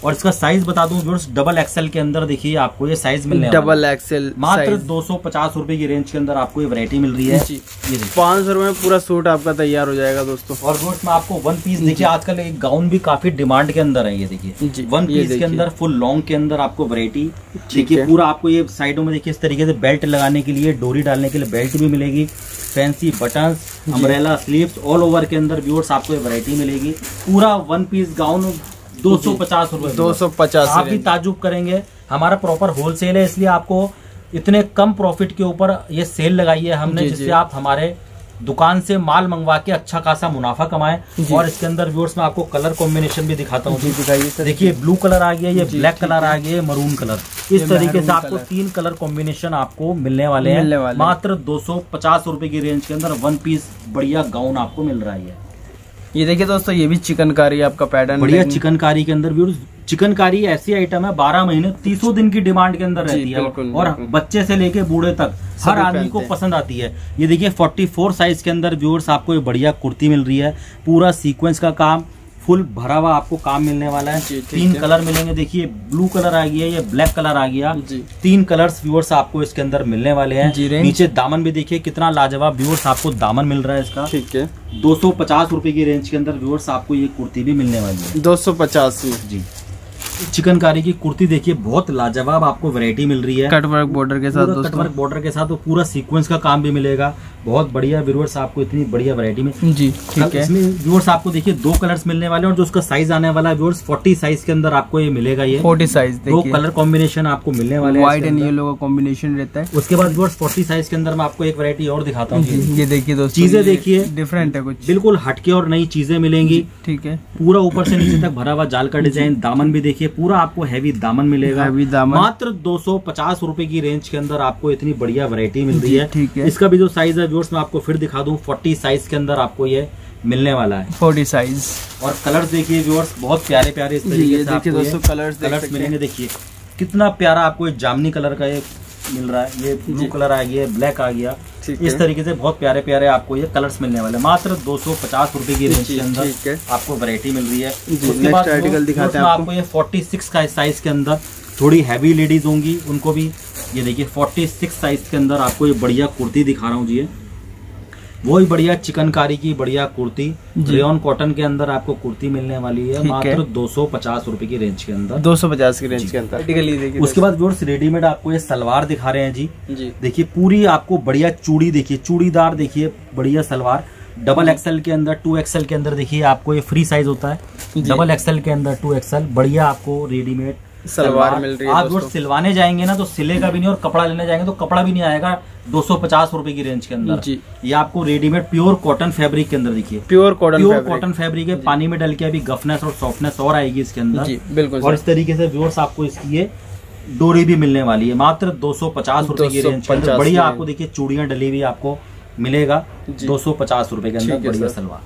C: और इसका साइज बता दूं व्यूअर्स, डबल एक्सएल के अंदर देखिए आपको ये साइज मिलने वाला है।
B: डबल एक्सएल
C: मात्र दो सौ पचास रूपये की रेंज के अंदर आपको ये वैरायटी मिल रही है।
B: पाँच सौ रुपए में पूरा सूट आपका तैयार हो जाएगा दोस्तों।
C: और व्यूअर्स में आपको वन पीस देखिए, आजकल एक गाउन भी काफी डिमांड के अंदर है। ये देखिए वन पीस के अंदर फुल लॉन्ग के अंदर आपको वैरायटी देखिए, पूरा आपको ये साइडों में देखिए इस तरीके से बेल्ट लगाने के लिए, डोरी डालने के लिए बेल्ट भी मिलेगी, fancy buttons, umbrella sleeves all over के अंदर व्यूअर्स आपको ये वैरायटी मिलेगी। पूरा वन पीस गाउन दो सौ पचास रूपये
B: दो सौ पचास
C: आप भी ताजुब करेंगे। हमारा प्रॉपर होलसेल है, इसलिए आपको इतने कम प्रॉफिट के ऊपर ये सेल लगाई है हमने, जिससे आप हमारे दुकान से माल मंगवा के अच्छा खासा मुनाफा कमाएं। और इसके अंदर व्यूअर्स में आपको कलर कॉम्बिनेशन भी दिखाता हूँ। दिखाइए, देखिए ब्लू कलर आ गया, ये ब्लैक कलर आ गया, मरून कलर, इस तरीके से आपको तीन कलर कॉम्बिनेशन आपको मिलने वाले हैं। मात्र दो सौ पचास रूपये की रेंज के अंदर वन पीस बढ़िया गाउन आपको मिल रहा है।
B: ये देखिए दोस्तों, ये भी चिकनकारी आपका पैटर्न,
C: बढ़िया चिकनकारी के अंदर व्यूअर्स। चिकनकारी ऐसी आइटम है बारह महीने तीसों दिन की डिमांड के अंदर रहती है, और बच्चे से लेके बूढ़े तक हर आदमी को पसंद आती है। ये देखिए चौवालीस साइज के अंदर व्यूअर्स आपको ये बढ़िया कुर्ती मिल रही है, पूरा सीक्वेंस का काम, फुल भरा हुआ आपको काम मिलने वाला है। तीन कलर मिलेंगे, देखिए ब्लू कलर आ गया, ये ब्लैक कलर आ गया, तीन कलर्स व्यूअर्स आपको इसके अंदर मिलने वाले हैं। नीचे दामन भी देखिए कितना लाजवाब व्यूअर्स आपको दामन मिल रहा है इसका। ठीक है, दो सौ पचास रूपये की रेंज के अंदर व्यूअर्स आपको ये कुर्ती भी मिलने वाली है।
B: दो सौ पचास में जी
C: चिकनकारी की कुर्ती देखिए, बहुत लाजवाब आपको वैरायटी मिल रही है,
B: कटवर्क बॉर्डर के साथ,
C: कटवर्क बॉर्डर के साथ, वो पूरा सीक्वेंस का काम भी मिलेगा। बहुत बढ़िया व्यूअर्स आपको इतनी बढ़िया वैरायटी में
B: जी। ठीक है,
C: इसमें व्यूअर्स आपको देखिए दो कलर्स मिलने वाले हैं, और जो उसका साइज आने वाला है व्यूअर्स चालीस साइज के अंदर आपको ये मिलेगा। ये
B: चालीस साइज
C: दो कलर कॉम्बिनेशन आपको मिलने वाले हैं,
B: व्हाइट एंड येलो का कॉम्बिनेशन रहता है।
C: उसके बाद व्यूअर्स चालीस साइज के अंदर मैं आपको एक वैरायटी और दिखाता हूँ।
B: ये देखिए दोस्तों,
C: चीजें देखिए
B: डिफरेंट है, कुछ
C: बिल्कुल हटके और नई चीजें मिलेंगी।
B: ठीक है,
C: पूरा ऊपर से नीचे तक भरा हुआ जाल का डिजाइन, दामन भी देखिए पूरा आपको हैवी दामन मिलेगा।
B: दामन
C: मात्र दो सौ पचास रूपये की रेंज के अंदर आपको इतनी बढ़िया वैरायटी मिल रही है।
B: ठीक है,
C: इसका भी जो साइज है व्यूअर्स मैं आपको फिर दिखा दूं, चालीस साइज के अंदर आपको ये मिलने वाला है।
B: चालीस साइज,
C: और कलर्स देखिए व्यूअर्स, बहुत प्यारे प्यारे इस तरीके से आपको दोस्तों कलर्स कलर्स मिलेंगे। देखिए कितना प्यारा आपको ये जामनी कलर का ये मिल रहा है, ये ब्लू कलर आ गया, ब्लैक आ गया, इस तरीके से बहुत प्यारे प्यारे आपको ये कलर्स मिलने वाले हैं। मात्र दो सौ पचास रूपये की रेंज के अंदर आपको वैरायटी मिल रही है। उसके बाद आर्टिकल दिखाते हैं आपको ये छियालीस का साइज के अंदर, थोड़ी हैवी लेडीज होंगी उनको भी ये देखिए छियालीस साइज के अंदर आपको ये बढ़िया कुर्ती दिखा रहा हूँ जी। वही बढ़िया चिकनकारी की बढ़िया कुर्ती, रेयन कॉटन के अंदर आपको कुर्ती मिलने वाली है, मात्र दो सौ पचास रूपये की रेंज के अंदर।
B: दो सौ पचास की रेंज के अंदर।
C: उसके बाद व्यूअर्स रेडीमेड आपको ये सलवार दिखा रहे हैं जी। देखिए पूरी आपको बढ़िया चूड़ी, देखिए चूड़ीदार, देखिए बढ़िया सलवार, डबल एक्सएल के अंदर, टू एक्सएल के अंदर देखिए आपको ये फ्री साइज होता है, डबल एक्सएल के अंदर टू एक्सएल, बढ़िया आपको रेडीमेड
B: सलवार मिल रही है।
C: आप दोस्त सिलवाने जाएंगे ना तो सिलेगा भी नहीं, और कपड़ा लेने जाएंगे तो कपड़ा भी नहीं आएगा। दो सौ पचास रूपये की रेंज के अंदर जी। ये आपको रेडीमेड प्योर कॉटन फैब्रिक के अंदर देखिए,
B: pure cotton
C: pure cotton fabric है, पानी में डल के अभी गफनेस और सॉफ्टनेस और आएगी इसके अंदर जी, बिल्कुल। और इस तरीके से व्यूअर्स आपको इसकी ये डोरी भी मिलने वाली है, मात्र दो सौ पचास रूपये की रेंज के अंदर। बढ़िया आपको देखिए चूड़ियां डली हुई आपको मिलेगा दो सौ पचास रूपये के अंदर, बढ़िया सलवार।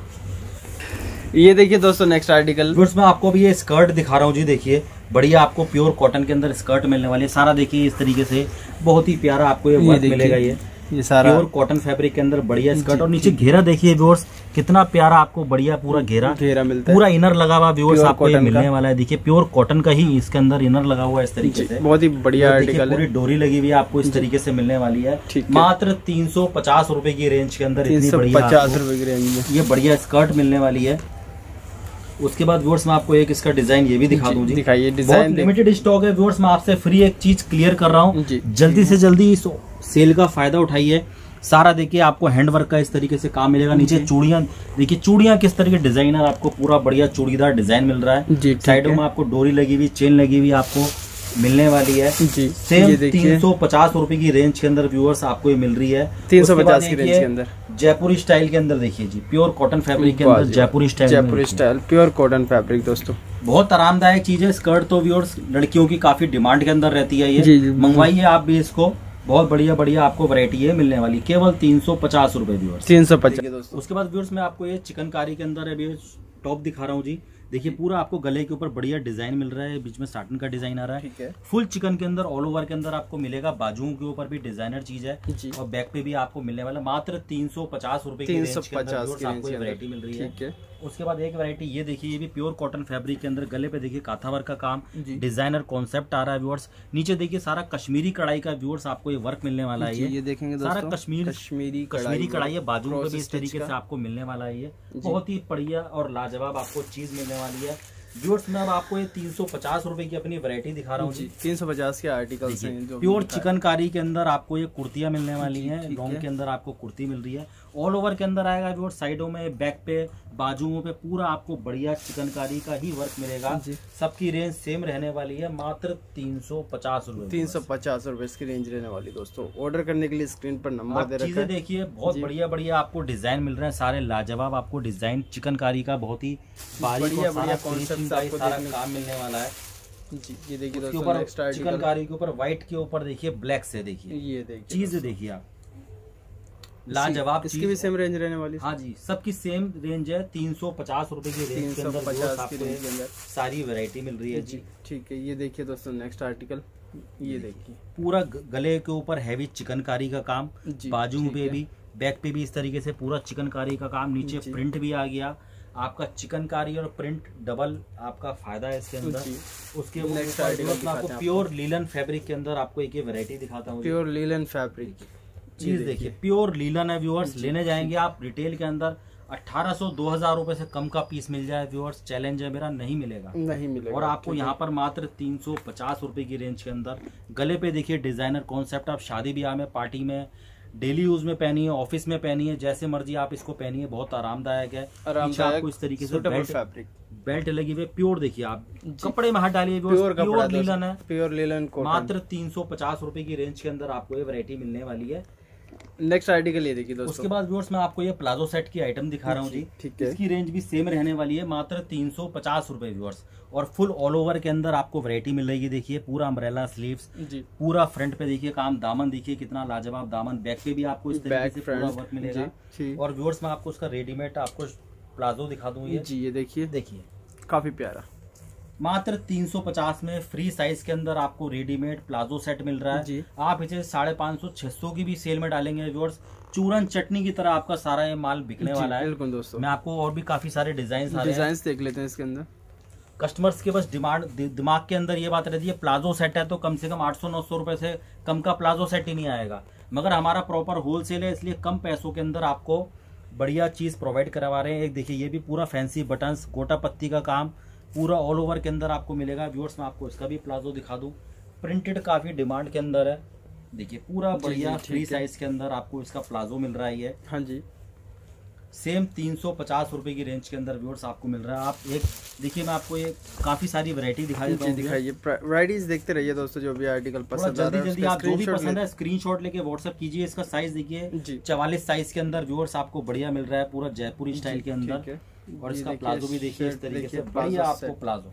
B: ये देखिए दोस्तों नेक्स्ट आर्टिकल,
C: मैं आपको भी ये स्कर्ट दिखा रहा हूँ जी। देखिए बढ़िया आपको प्योर कॉटन के अंदर स्कर्ट मिलने वाली है, सारा देखिए इस तरीके से बहुत ही प्यारा आपको ये वर्क मिलेगा। ये ये सारा प्योर कॉटन फैब्रिक के अंदर बढ़िया स्कर्ट, और नीचे घेरा देखिए व्यूअर्स कितना प्यारा आपको बढ़िया पूरा घेरा घेरा मिलता है, पूरा इनर लगा हुआ व्यूअर्स आपको ये मिलने वाला है। देखिए प्योर कॉटन का ही इसके अंदर इनर लगा हुआ है इस तरीके से, बहुत ही बढ़िया आर्टिकल है। पूरी डोरी लगी हुई है आपको इस तरीके से मिलने वाली है, मात्र तीन सौ पचास रूपये की रेंज के अंदर, इतनी बढ़िया पचास रूपये की रेंज में ये बढ़िया स्कर्ट मिलने वाली है। उसके बाद व्यूअर्स मैं आपको एक इसका डिजाइन ये भी दिखा दूं जी, दिखाइए डिजाइन, लिमिटेड स्टॉक है व्यूअर्स। मैं आपसे फ्री एक चीज क्लियर कर रहा हूँ, जल्दी से जल्दी इस सेल का फायदा उठाइए। सारा देखिए आपको हैंडवर्क का इस तरीके से काम मिलेगा। नीचे चूड़ियां देखिए, चूड़ियां किस तरीके डिजाइनर आपको पूरा बढ़िया चूड़ीदार डिजाइन मिल रहा है। साइडों में आपको डोरी लगी हुई, चेन लगी हुई आपको मिलने वाली है जी। सेम तीन सौ पचास रूपये की रेंज के अंदर व्यूअर्स आपको ये मिल रही है, तीन सौ पचास की रेंज के अंदर। जयपुरी स्टाइल के अंदर देखिए जी, प्योर कॉटन फैब्रिक के अंदर Jaipuri style, Jaipuri style pure cotton fabric दोस्तों, बहुत आरामदायक चीज है। स्कर्ट तो व्यूअर्स लड़कियों की काफी डिमांड के अंदर रहती है, ये मंगवाइए आप भी इसको, बहुत बढ़िया बढ़िया आपको वैरायटी है मिलने वाली, केवल तीन सौ पचास रूपये व्यूअर्स, तीन सौ पचास। उसके बाद व्यूअर्स मैं आपको ये चिकनकारी के अंदर अभी टॉप दिखा रहा हूँ जी। देखिए पूरा आपको गले के ऊपर बढ़िया डिजाइन मिल रहा है, बीच में साटन का डिजाइन आ रहा
B: ठीक है।
C: है। फुल चिकन के अंदर ऑल ओवर के अंदर आपको मिलेगा, बाजुओं के ऊपर भी डिजाइनर चीज है
B: जी।
C: और बैक पे भी आपको मिलने वाला मात्र तीन सौ पचास रूपए की
B: तीन
C: रेंज
B: सौ
C: के अंदर
B: पचास
C: व्यूअर्स
B: की
C: आपको ये
B: रेंज
C: वैरायटी मिल रही है।
B: ठीक है।
C: उसके बाद एक वैरायटी ये देखिए, ये भी प्योर कॉटन फैब्रिक के अंदर गले पे देखिए काथा वर्क का काम, डिजाइनर कॉन्सेप्ट आ रहा है व्यूअर्स। नीचे देखिए सारा कश्मीरी कढ़ाई का व्यूअर्स आपको ये वर्क मिलने वाला है।
B: ये देखेंगे
C: सारा
B: दोस्तों,
C: कश्मीर
B: कश्मीरी
C: कश्मीरी कढ़ाई है, बाजू पे भी इस
B: stitch
C: तरीके
B: का।
C: से आपको मिलने वाला है। ये बहुत ही बढ़िया और लाजवाब आपको चीज मिलने वाली है व्यूअर्स। मैं अब आपको ये तीन सौ पचास रूपए की अपनी वैरायटी दिखा रहा हूँ जी।
B: तीन सौ पचास के आर्टिकल्स हैं जो
C: प्योर चिकनकारी के अंदर आपको ये कुर्तियां मिलने वाली हैं।
B: ठीक
C: लॉन्ग
B: है।
C: के अंदर आपको कुर्ती मिल रही है, ऑल ओवर के अंदर आएगा व्यूअर्स। साइडों में, बैक पे, बाजुओं पे पूरा आपको बढ़िया चिकनकारी का ही वर्क मिलेगा। सबकी रेंज सेम रहने वाली है, मात्र तीन सौ पचास रूपए
B: तीन सौ पचास रूपए इसकी रेंज रहने वाली। दोस्तों ऑर्डर करने के लिए स्क्रीन पर नंबर दे रखा है।
C: चीजें देखिए बहुत बढ़िया बढ़िया आपको डिजाइन मिल रहे हैं, सारे लाजवाब आपको डिजाइन चिकनकारी का बहुत ही बारीक
B: बढ़िया
C: और
B: बढ़िया
C: सारा
B: कॉन्सेप्ट
C: finishing का ही
B: आपको
C: सारा
B: देखने
C: काम मिलने वाला है
B: जी। ये देखिए
C: के
B: दोस्तों
C: ऊपर
B: नेक्स्ट आर्टिकल,
C: चिकनकारी के ऊपर व्हाइट के ऊपर देखिए ब्लैक से देखिए
B: ये देखिए
C: चीज देखिए आप, लाजवाब
B: इसकी
C: चीज
B: भी
C: है।
B: सेम रेंज रहने वाली।
C: हाँ जी, सबकी सेम रेंज है, तीन सौ पचास रूपए की रेंज के अंदर
B: तीन सौ पचास
C: व्यूअर्स
B: की
C: आपको
B: रेंज के अंदर
C: सारी वैरायटी मिल रही है
B: जी
C: जी।
B: ठीक है। ये देखिए दोस्तों नेक्स्ट आर्टिकल, ये देखिए
C: पूरा ग- गले के ऊपर हैवी चिकनकारी का काम,
B: जी,
C: बाजू
B: ठीक
C: पे
B: है।
C: भी, बैक पे भी इस तरीके से पूरा चिकनकारी का काम, नीचे
B: जी।
C: प्रिंट भी आ गया आपका। चिकनकारी और प्रिंट डबल आपका फायदा है इसके अंदर।
B: जी।
C: उसके
B: Next
C: ऊपर
B: article
C: मैं
B: दिखाते हैं
C: आपको
B: आपको।
C: प्योर लीलन फैब्रिक के अंदर आपको एक वैरायटी दिखाता हूँ।
B: प्योर लीलन फैब्रिक
C: चीज देखिए, प्योर लीलन है व्यूअर्स। लेने जाएंगे आप रिटेल के अंदर अठारह सौ दो हजार रूपए से कम का पीस मिल जाए व्यूअर्स, चैलेंज है मेरा, नहीं मिलेगा।
B: नहीं मिलेगा।
C: और आपको यहाँ पर मात्र तीन सौ पचास रूपए की रेंज के अंदर गले पे देखिए डिजाइनर कॉन्सेप्ट। आप शादी ब्याह में, पार्टी में, डेली यूज में पहनिए, ऑफिस में पहनिए, जैसे मर्जी आप इसको पहनिए, बहुत आरामदायक है। नीचे आपको इस तरीके से बेल्ट
B: फैब्रिक
C: बेल्ट लगी हुई, प्योर देखिए आप, कपड़े में हाथ डालिए,
B: प्योर
C: प्योर लीलन है,
B: प्योर लीलन कॉटन।
C: मात्र तीन सौ पचास रूपए की रेंज के अंदर आपको ये वैरायटी मिलने वाली है।
B: नेक्स्ट आर्टिकल ये देखिए दोस्तों।
C: उसके बाद व्यूअर्स मैं आपको ये प्लाजो सेट की आइटम दिखा रहा हूँ जी।
B: ठीक है।
C: इसकी रेंज भी सेम रहने वाली है, मात्र तीन सौ पचास रूपए व्यूअर्स। और फुल ऑल ओवर के अंदर आपको वैरायटी मिलेगी। देखिए पूरा अम्ब्रेला स्लीव्स,
B: जी
C: पूरा फ्रंट पे देखिए काम, दामन देखिए कितना लाजवाब दामन, बैक पे भी आपको इस तरीके से पूरा वर्क मिलेगा।
B: जी।
C: और व्यूअर्स मैं आपको उसका रेडीमेड आपको प्लाजो दिखा दूं। ये
B: जी ये देखिए
C: देखिए
B: काफी प्यारा,
C: मात्र तीन सौ पचास में फ्री साइज के अंदर आपको रेडीमेड प्लाजो सेट मिल रहा है
B: जी।
C: आप इसे साढ़े पाँच सौ छह सौ की भी सेल में डालेंगे व्यूअर्स, चूरन चटनी की तरह आपका सारा ये माल बिकने
B: जी,
C: वाला है।
B: बिल्कुल दोस्तों।
C: मैं आपको और भी काफी सारे डिजाइन आ रहे हैं,
B: डिजाइन देख लेते हैं इसके अंदर।
C: कस्टमर्स के बस डिमांड दि, दिमाग के अंदर ये बात रहती है प्लाजो सेट है तो कम से कम आठ सौ नौ सौ रुपए से कम का प्लाजो सेट ही नहीं आएगा, मगर हमारा प्रॉपर होलसेल है इसलिए कम पैसों के अंदर आपको बढ़िया चीज प्रोवाइड करवा रहे हैं। एक देखिए ये भी पूरा फैंसी बटन्स, गोटा पत्ती का काम पूरा ऑल ओवर के अंदर आपको मिलेगा। व्यूअर्स मैं आपको इसका भी प्लाजो दिखा दूं, प्रिंटेड काफी डिमांड के अंदर है। देखिए पूरा बढ़िया फ्री साइज के अंदर आपको इसका प्लाजो मिल रहा है। ये
B: हाँ जी
C: सेम तीन सौ पचास रुपए की रेंज के अंदर व्यूअर्स आपको मिल रहा है। आप एक देखिए मैं आपको ये काफी सारी वैरायटी दिखा देता
B: जी
C: हूँ।
B: दिखाइए, वैरायटीज देखते रहिए दोस्तों, जो भी आर्टिकल
C: थोड़ा
B: पसंद आ
C: जल्दी
B: रहा है
C: जल्दी
B: उसका
C: आप जो भी
B: स्क्रीनशॉट
C: पसंद
B: ले-
C: है स्क्रीनशॉट लेके व्हाट्सएप कीजिए। इसका साइज देखिए
B: जी।
C: चवालीस साइज के अंदर व्यूअर्स आपको बढ़िया मिल रहा है, पूरा जयपुरी स्टाइल के अंदर।
B: ठीक है।
C: और
B: ये
C: इसका
B: देखिए,
C: प्लाजो भी देखिए इस
B: शर्ट
C: तरीके से
B: देखिए,
C: बढ़िया
B: प्लाजो
C: आपको
B: सेट।
C: प्लाजो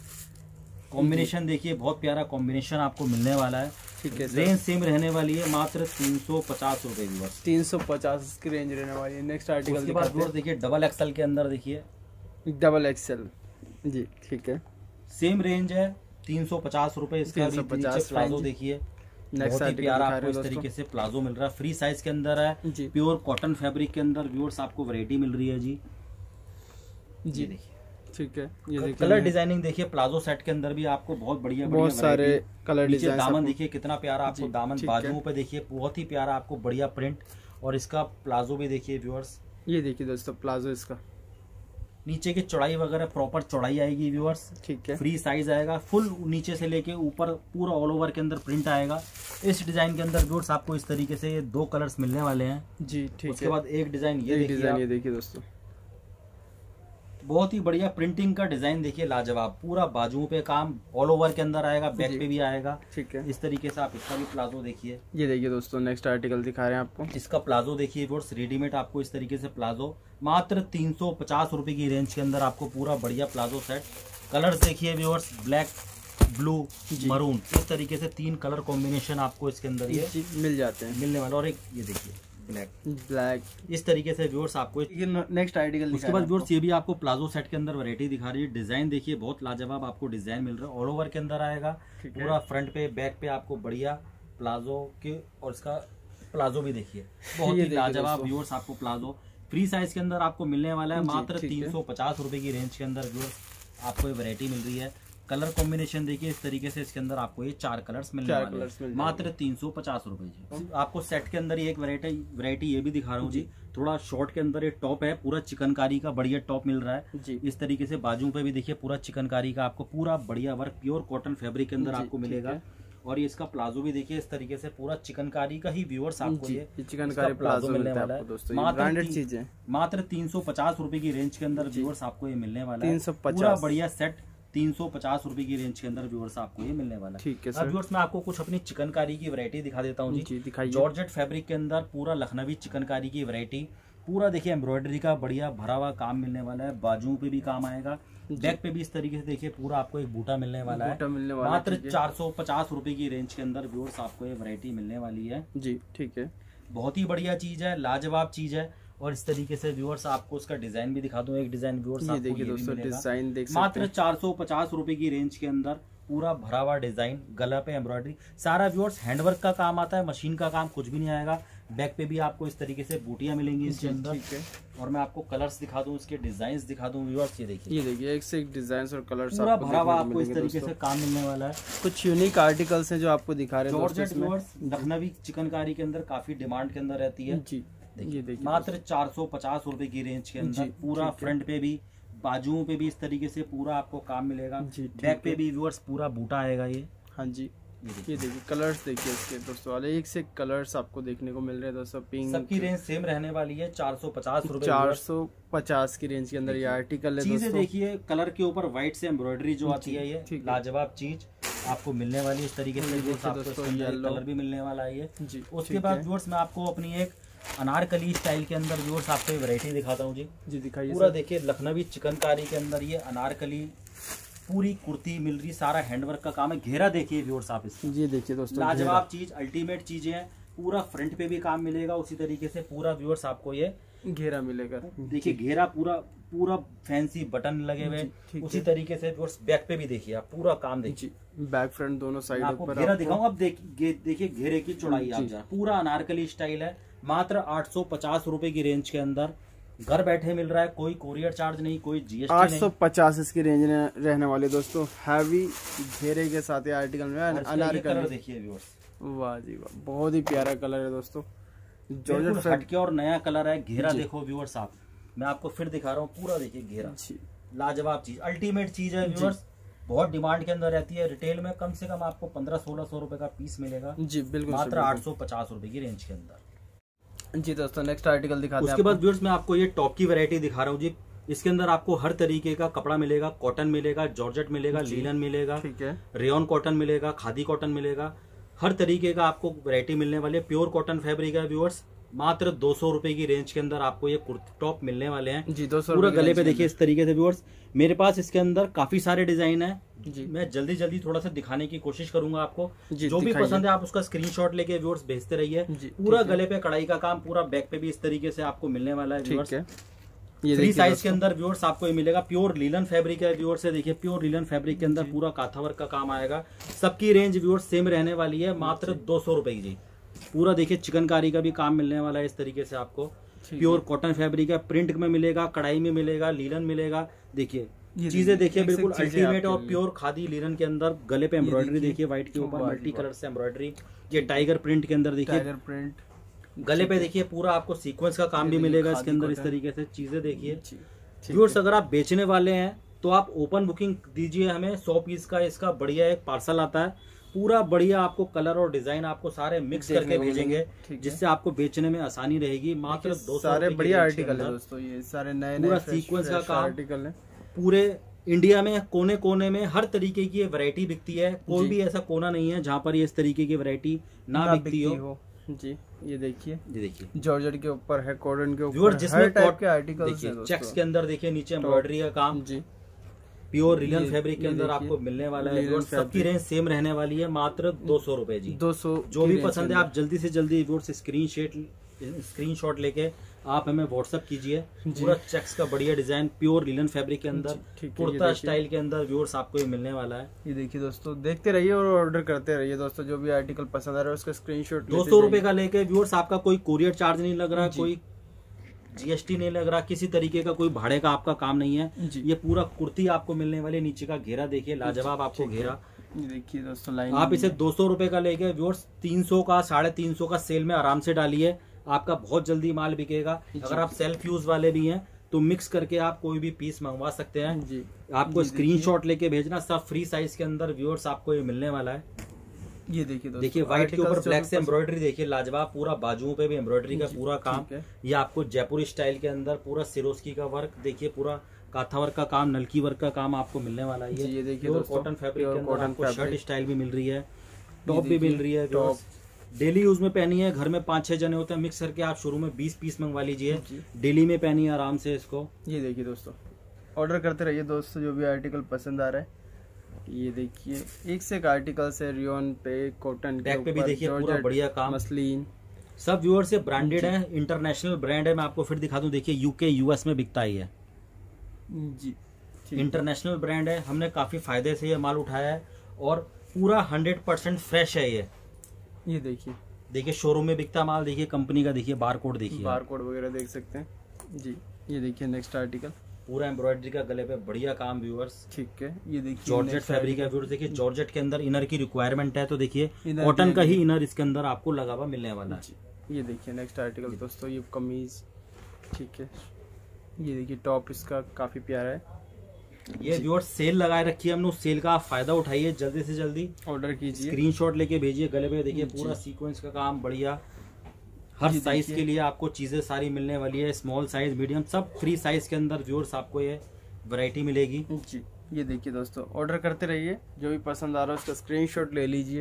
C: कॉम्बिनेशन देखिए, बहुत प्यारा कॉम्बिनेशन आपको मिलने वाला है।
B: ठीक है सर।
C: रेंज सेम रहने वाली है, मात्र तीन सौ पचास रुपए की बस।
B: तीन सौ पचास की रेंज रहने वाली है। नेक्स्ट आर्टिकल
C: उसके बाद व्यूअर्स देखिए डबल एक्सएल के अंदर देखिए
B: डबल एक्सएल जी ठीक है।
C: सेम रेंज है तीन सौ पचास रुपए इसका भी।
B: तीन सौ पचास
C: नीचे प्लाजो
B: रेंज।
C: देखिए
B: नेक्स्ट
C: बहुत ही
B: आर्टिकल
C: प्यारा
B: दिखा
C: आपको
B: रहे
C: इस
B: हैं
C: तरीके
B: दोस्तों।
C: से प्लाजो मिल रहा है, फ्री साइज के अंदर है,
B: जी।
C: प्योर कॉटन फैब्रिक के अंदर व्यूअर्स आपको वैरायटी मिल रही है जी।
B: जी
C: ये देखिए
B: ठीक है। ये देखिए
C: कलर डिजाइनिंग देखिए, प्लाजो सेट के अंदर भी आपको बहुत बढ़िया बढ़िया
B: बहुत सारे
C: variety।
B: कलर
C: नीचे
B: डिजाइन।
C: दामन देखिए कितना प्यारा आपको
B: जी,
C: दामन,
B: ठीक
C: बाजुओं
B: है।
C: पे देखिए बहुत ही प्यारा आपको बढ़िया प्रिंट। और इसका प्लाजो भी देखिए व्यूअर्स,
B: ये देखिए दोस्तों प्लाजो इसका
C: नीचे की चौड़ाई वगैरह प्रॉपर चौड़ाई आएगी व्यूअर्स,
B: ठीक है।
C: फ्री साइज आएगा, फुल नीचे से लेके ऊपर पूरा ऑल ओवर के अंदर प्रिंट आएगा। इस डिजाइन के अंदर व्यूअर्स आपको इस तरीके से ये दो कलर्स मिलने वाले हैं।
B: जी ठीक
C: उसके
B: है।
C: बाद एक डिजाइन ये
B: ये
C: देखिए
B: डिजाइन
C: आप,
B: ये देखिए दोस्तों,
C: बहुत ही बढ़िया प्रिंटिंग का डिजाइन देखिए लाजवाब, पूरा बाजुओं पे काम ऑल ओवर के अंदर आएगा, बैक
B: जी।
C: पे भी आएगा।
B: ठीक है।
C: इस तरीके से आप इसका भी प्लाजो देखिए।
B: ये देखिए दोस्तों नेक्स्ट आर्टिकल दिखा रहे हैं आपको।
C: इसका प्लाजो देखिए व्यूअर्स, रेडीमेड आपको इस तरीके से प्लाजो मात्र तीन सौ पचास रुपए की रेंज के अंदर आपको पूरा बढ़िया प्लाजो सेट। कलर्स देखिए व्यूअर्स, ब्लैक, ब्लू, मरून, इस तरीके से तीन कलर कॉम्बिनेशन आपको इसके अंदर ये
B: जी मिल जाते हैं।
C: मिलने वाला। और एक ये देखिए ब्लैक
B: ब्लैक
C: इस तरीके से व्यूअर्स आपको।
B: नेक्स्ट आर्टिकल
C: उसके बाद व्यूअर्स ये भी आपको प्लाजो सेट के अंदर वैरायटी दिखा रही है। डिजाइन देखिए बहुत लाजवाब आपको डिजाइन मिल रहा है, ऑल ओवर के अंदर आएगा पूरा, फ्रंट पे बैक पे आपको बढ़िया प्लाजो के, और इसका प्लाजो भी देखिए बहुत ही लाजवाब व्यूअर्स आपको प्लाजो फ्री साइज के अंदर आपको मिलने वाला है मात्र तीन सौ पचास रुपए की रेंज के अंदर व्यूअर्स आपको ये वैरायटी मिल रही है। कलर कॉम्बिनेशन देखिए इस तरीके से, इसके अंदर आपको ये चार कलर्स मिलने वाले हैं मात्र तीन सौ पचास रुपए जी। आपको सेट के अंदर ही एक वैरायटी वैरायटी ये भी दिखा रहा हूँ जी, थोड़ा शॉर्ट के अंदर ये टॉप है, पूरा चिकनकारी का बढ़िया टॉप मिल रहा है जी। इस तरीके से बाजू पे भी देखिए पूरा चिकनकारी का आपको पूरा बढ़िया वर्क प्योर कॉटन फैब्रिक के अंदर आपको मिलेगा। और ये इसका प्लाजो भी देखिए इस तरीके से पूरा चिकनकारी का ही व्यूअर्स आपको ये
B: चिकनकारी प्लाजो मिलने वाला है दोस्तों, ब्रांडेड चीज है।
C: मात्र तीन सौ पचास रुपए की रेंज के अंदर व्यूअर्स आपको ये मिलने वाला है, पूरा बढ़िया सेट तीन सौ पचास रुपए की रेंज के अंदर व्यूअर्स आपको ये मिलने वाला है।
B: ठीक है
C: अब व्यूअर्स मैं आपको कुछ अपनी चिकनकारी की वैरायटी दिखा देता हूँ जी,
B: दिखाइए।
C: जॉर्जेट फैब्रिक के अंदर पूरा लखनवी चिकनकारी की वैरायटी, पूरा देखिए एम्ब्रॉयडरी का बढ़िया भरा हुआ काम मिलने वाला है, बाजुओं पे भी काम आएगा, बैक पे भी इस तरीके से देखिए पूरा आपको एक बूटा मिलने वाला है मात्र चार सौ पचास रुपए की रेंज के अंदर व्यूअर्स आपको ये वैरायटी मिलने वाली है
B: जी। ठीक है,
C: बहुत ही बढ़िया चीज है, लाजवाब चीज है। और इस तरीके से व्यूअर्स आपको उसका डिजाइन भी दिखा दूं, एक डिजाइन व्यूअर्स आपको
B: देखिए दोस्तों, डिजाइन देख सकते हैं
C: मात्र चार सौ पचास रुपए की रेंज के अंदर, पूरा भरा हुआ डिजाइन, गला पे एम्ब्रॉयडरी, सारा व्यूअर्स हैंडवर्क का काम आता है, मशीन का काम कुछ भी नहीं आएगा। बैक पे भी आपको इस तरीके से बूटियां मिलेंगी इसके अंदर।
B: ठीक है,
C: और मैं आपको कलर्स दिखा दूं, इसके डिजाइन दिखा दूं व्यूअर्स, ये देखिए
B: ये देखिए एक से एक डिजाइन और कलर्स
C: पूरा भरा हुआ आपको इस तरीके से काम मिलने वाला है।
B: कुछ यूनिक आर्टिकल्स हैं जो आपको दिखा रहे हैं
C: जॉर्जेट व्यूअर्स लखनवी चिकनकारी के अंदर काफी डिमांड के अंदर रहती है
B: जी। ये देखिए
C: मात्र चार सौ पचास रुपए की रेंज के अंदर, पूरा फ्रंट पे भी बाजुओं पे भी इस तरीके से पूरा आपको काम मिलेगा, बैक पे भी व्यूअर्स पूरा बूटा आएगा ये।
B: हाँ जी, ये देखिए कलर्स देखिए इसके दोस्तों वाले, एक से एक कलर्स आपको देखने को मिल रहे हैं दोस्तों। पिंक,
C: सबकी रेंज सेम रहने वाली है चार सौ पचास रुपए
B: चार सौ पचास की रेंज के अंदर ये आर्टिकल है।
C: चीजें देखिए कलर के ऊपर व्हाइट से एम्ब्रॉयडरी जो आती है, ये लाजवाब चीज आपको मिलने वाली इस तरीके से, कलर भी मिलने वाला है ये। उसके बाद व्यूअर्स मैं आपको अपनी एक अनारकली स्टाइल के अंदर व्यूअर्स आपको वैरायटी दिखाता हूँ जी।
B: जी दिखाइए।
C: पूरा देखिए लखनवी चिकनकारी के अंदर ये अनारकली पूरी कुर्ती मिल रही, सारा हैंडवर्क का काम है, घेरा देखिए व्यूअर्स आप इसका,
B: ये देखिए दोस्तों
C: लाजवाब चीज, अल्टीमेट चीजें हैं, पूरा फ्रंट पे भी काम मिलेगा उसी तरीके से, पूरा व्यूअर्स आपको ये
B: घेरा मिलेगा।
C: देखिए घेरा पूरा पूरा फैंसी बटन लगे हुए, उसी तरीके से व्यूअर्स बैक पे भी देखिए आप पूरा काम देखिए,
B: बैक फ्रंट दोनों साइड
C: आपको घेरा दिखाऊं। अब देखिए घेरे की चौड़ाई आप जरा, पूरा अनारकली स्टाइल है, मात्र आठ सौ पचास रुपए की रेंज के अंदर घर बैठे मिल रहा है, कोई कोरियर चार्ज नहीं, कोई जीएसटी नहीं।
B: आठ सौ पचास इसकी रेंज में रहने वाले दोस्तों, हैवी घेरे के साथ ये आर्टिकल में अनारकली
C: देखिए व्यूअर्स,
B: वाह जी वाह, बहुत ही प्यारा कलर है दोस्तों,
C: जॉर्जेट हटके और नया कलर है। घेरा देखो व्यूअर्स आप, मैं आपको फिर दिखा रहा हूँ, पूरा देखिए घेरा, लाजवाब चीज, अल्टीमेट चीज है व्यूअर्स, बहुत डिमांड के अंदर रहती है। रिटेल में कम से कम आपको पंद्रह सोलह सौ रुपए का पीस मिलेगा
B: जी, बिल्कुल
C: मात्र आठ सौ पचास रुपए की रेंज के अंदर
B: जी। दोस्तों नेक्स्ट आर्टिकल दिखाते हैं।
C: उसके बाद व्यूअर्स मैं आपको ये टॉप की वैरायटी दिखा रहा हूँ जी। इसके अंदर आपको हर तरीके का कपड़ा मिलेगा, कॉटन मिलेगा, जॉर्जेट मिलेगा, लीलन मिलेगा,
B: ठीक है,
C: रेयन कॉटन मिलेगा, खादी कॉटन मिलेगा, हर तरीके का आपको वैरायटी मिलने वाली है। प्योर कॉटन फैब्रिक है व्यूअर्स, मात्र दो सौ रुपए की रेंज के अंदर आपको ये कुर्ती टॉप मिलने वाले हैं
B: जी। दो सौ
C: पूरा गले पे देखिए इस तरीके से व्यूअर्स, मेरे पास इसके अंदर काफी सारे डिजाइन है जी, मैं जल्दी जल्दी थोड़ा सा दिखाने की कोशिश करूंगा आपको, जो भी पसंद है आप उसका स्क्रीनशॉट लेके व्यूअर्स भेजते रहिए। पूरा गले पे कढ़ाई का काम, पूरा बैक पे भी इस तरीके से आपको मिलने वाला है व्यूअर्स। ये फ्री साइज के अंदर व्यूअर्स आपको ये मिलेगा, प्योर लीलन फैब्रिक है व्यूअर्स, से देखिए प्योर लीलन फैब्रिक के अंदर पूरा काथा वर्क का काम आएगा। सबकी रेंज व्यूअर्स सेम रहने वाली है, मात्र दो सौ रुपए की जी। पूरा देखिए चिकनकारी का भी काम मिलने वाला है इस तरीके से आपको, प्योर कॉटन फैब्रिक है, प्रिंट में मिलेगा, कढ़ाई में मिलेगा, लीलन मिलेगा। देखिए चीजें देखिए बिल्कुल अल्टीमेट और प्योर खादी लीलन के अंदर, गले पे एम्ब्रॉयडरी देखिए व्हाइट के ऊपर मल्टी कलर से एम्ब्रॉयडरी, ये टाइगर प्रिंट के अंदर देखिए,
B: टाइगर प्रिंट,
C: गले पे देखिए पूरा आपको सीक्वेंस का काम भी मिलेगा इसके अंदर इस तरीके से। चीजें देखिए व्यूअर्स, अगर आप बेचने वाले हैं तो आप ओपन बुकिंग दीजिए हमें, सौ पीस का इसका बढ़िया एक पार्सल आता है, पूरा बढ़िया आपको कलर और डिजाइन आपको सारे मिक्स करके भेजेंगे, जिससे आपको बेचने में आसानी रहेगी। मात्र दो
B: सारे बढ़िया आर्टिकल है दोस्तों, ये सारे नए नए
C: पूरा सीक्वेंस का काम
B: आर्टिकल है।
C: पूरे इंडिया में कोने कोने में हर तरीके की वैरायटी बिकती है, कोई भी ऐसा कोना नहीं है जहाँ पर ये इस तरीके की वैरायटी ना, ना बिकती हो।, हो
B: जी। ये देखिए,
C: ये देखिए
B: जॉर्जेट के ऊपर है, कॉटन के ऊपर, हर टाइप के आर्टिकल्स हैं।
C: चेक्स के अंदर देखिए नीचे एम्ब्रॉयडरी का काम जी, प्योर लीलन फैब्रिक के अंदर आपको मिलने वाला है। सबकी रेंज सेम रहने वाली है, मात्र दो सौ रुपए जी।
B: दो सौ
C: जो भी पसंद है आप जल्दी से जल्दी व्यूअर्स स्क्रीन स्क्रीनशॉट लेके आप हमें व्हाट्सएप कीजिए। पूरा चेक्स का बढ़िया डिजाइन प्योर लिनन फैब्रिक के अंदर कुर्ता स्टाइल के अंदर व्यूअर्स आपको ये मिलने वाला है।
B: ये देखिए दोस्तों, देखते रहिए और ऑर्डर करते रहिए दोस्तों। जो भी आर्टिकल पसंद आ रहा है उसका स्क्रीनशॉट
C: दो सौ रुपए का लेके व्यूअर्स, आपका कोई कोरियर चार्ज नहीं लग रहा, कोई जीएसटी नहीं लग रहा, किसी तरीके का कोई भाड़े का आपका काम नहीं है। ये पूरा कुर्ती आपको मिलने वाली, नीचे का घेरा देखिए लाजवाब आपको घेरा।
B: ये देखिए दोस्तों लाइन,
C: आप इसे दो सौ रुपए का लेके व्यूअर्स तीन सौ का साढ़े तीन सौ का सेल में आराम से डालिए, आपका बहुत जल्दी माल बिकेगा। अगर आप सेल्फ यूज वाले भी हैं तो मिक्स करके आप कोई भी पीस मंगवा सकते हैं जी। आपको स्क्रीनशॉट लेके भेजना, सब फ्री साइज के अंदर व्यूअर्स आपको ये मिलने वाला है।
B: ये देखिए
C: देखिए व्हाइट के ऊपर ब्लैक से एम्ब्रॉयडरी देखिए लाजवाब, पूरा बाजुओं पे भी एम्ब्रॉयडरी का पूरा काम। ये आपको जयपुरी स्टाइल के अंदर पूरा सिरोस्की का वर्क देखिए, पूरा काथा वर्क का काम, नलकी वर्क का काम आपको मिलने वाला है।
B: ये देखिए
C: कॉटन फैब्रिक के अंदर आपको शर्ट स्टाइल भी मिल रही है, टॉप भी मिल रही है। टॉप डेली यूज में पहनी है, घर में पांच छह जने होते हैं, मिक्स करके आप शुरू में बीस पीस मंगवा लीजिए, डेली में पहनी है आराम से इसको।
B: ये देखिए दोस्तों, ऑर्डर करते रहिए दोस्तों, जो भी आर्टिकल पसंद आ रहा है। ये देखिए एक से एक आर्टिकल है, रियोन पे, कॉटन
C: बैक पे भी देखिए पूरा बढ़िया काम,
B: मसलिन, सब
C: व्यूअर से ब्रांडेड है, इंटरनेशनल ब्रांड है। मैं आपको फिर दिखा दूं, देखिए यूके यूएस में बिकता ही है
B: जी,
C: इंटरनेशनल ब्रांड है। हमने काफी फायदे से ये माल उठाया है और पूरा हंड्रेड परसेंट फ्रेश है ये।
B: ये देखिए
C: देखिए शोरूम में बिकता माल, देखिए कंपनी का, देखिए बार कोड, देखिए
B: बार कोड वगैरह देख सकते हैं जी। ये देखिए नेक्स्ट आर्टिकल,
C: पूरा एम्ब्रॉयडरी का गले पे बढ़िया काम व्यूअर्स।
B: ठीक है, ये देखिए
C: जॉर्जेट फैब्रिक है व्यूअर्स। देखिए जॉर्जेट के अंदर इनर की रिक्वायरमेंट है तो देखिए कॉटन का ही इनर इसके अंदर आपको लगा हुआ मिलने वाला है।
B: ये देखिए नेक्स्ट आर्टिकल दोस्तों, ये कमीज, ठीक है। ये देखिए टॉप इसका काफी प्यारा है।
C: ये व्यूअर्स सेल लगाए रखी है हमने, उस सेल का आप फायदा उठाइए, जल्दी से जल्दी
B: ऑर्डर कीजिए,
C: स्क्रीनशॉट लेके भेजिए। गले पे देखिए पूरा सीक्वेंस का काम बढ़िया, हर साइज के लिए आपको चीजें सारी मिलने वाली है, स्मॉल साइज, मीडियम, सब फ्री साइज के अंदर व्यूअर्स आपको ये वैरायटी मिलेगी
B: जी। ये देखिए दोस्तों, ऑर्डर करते रहिए, जो भी पसंद आ रहा है उसका स्क्रीनशॉट ले लीजिए।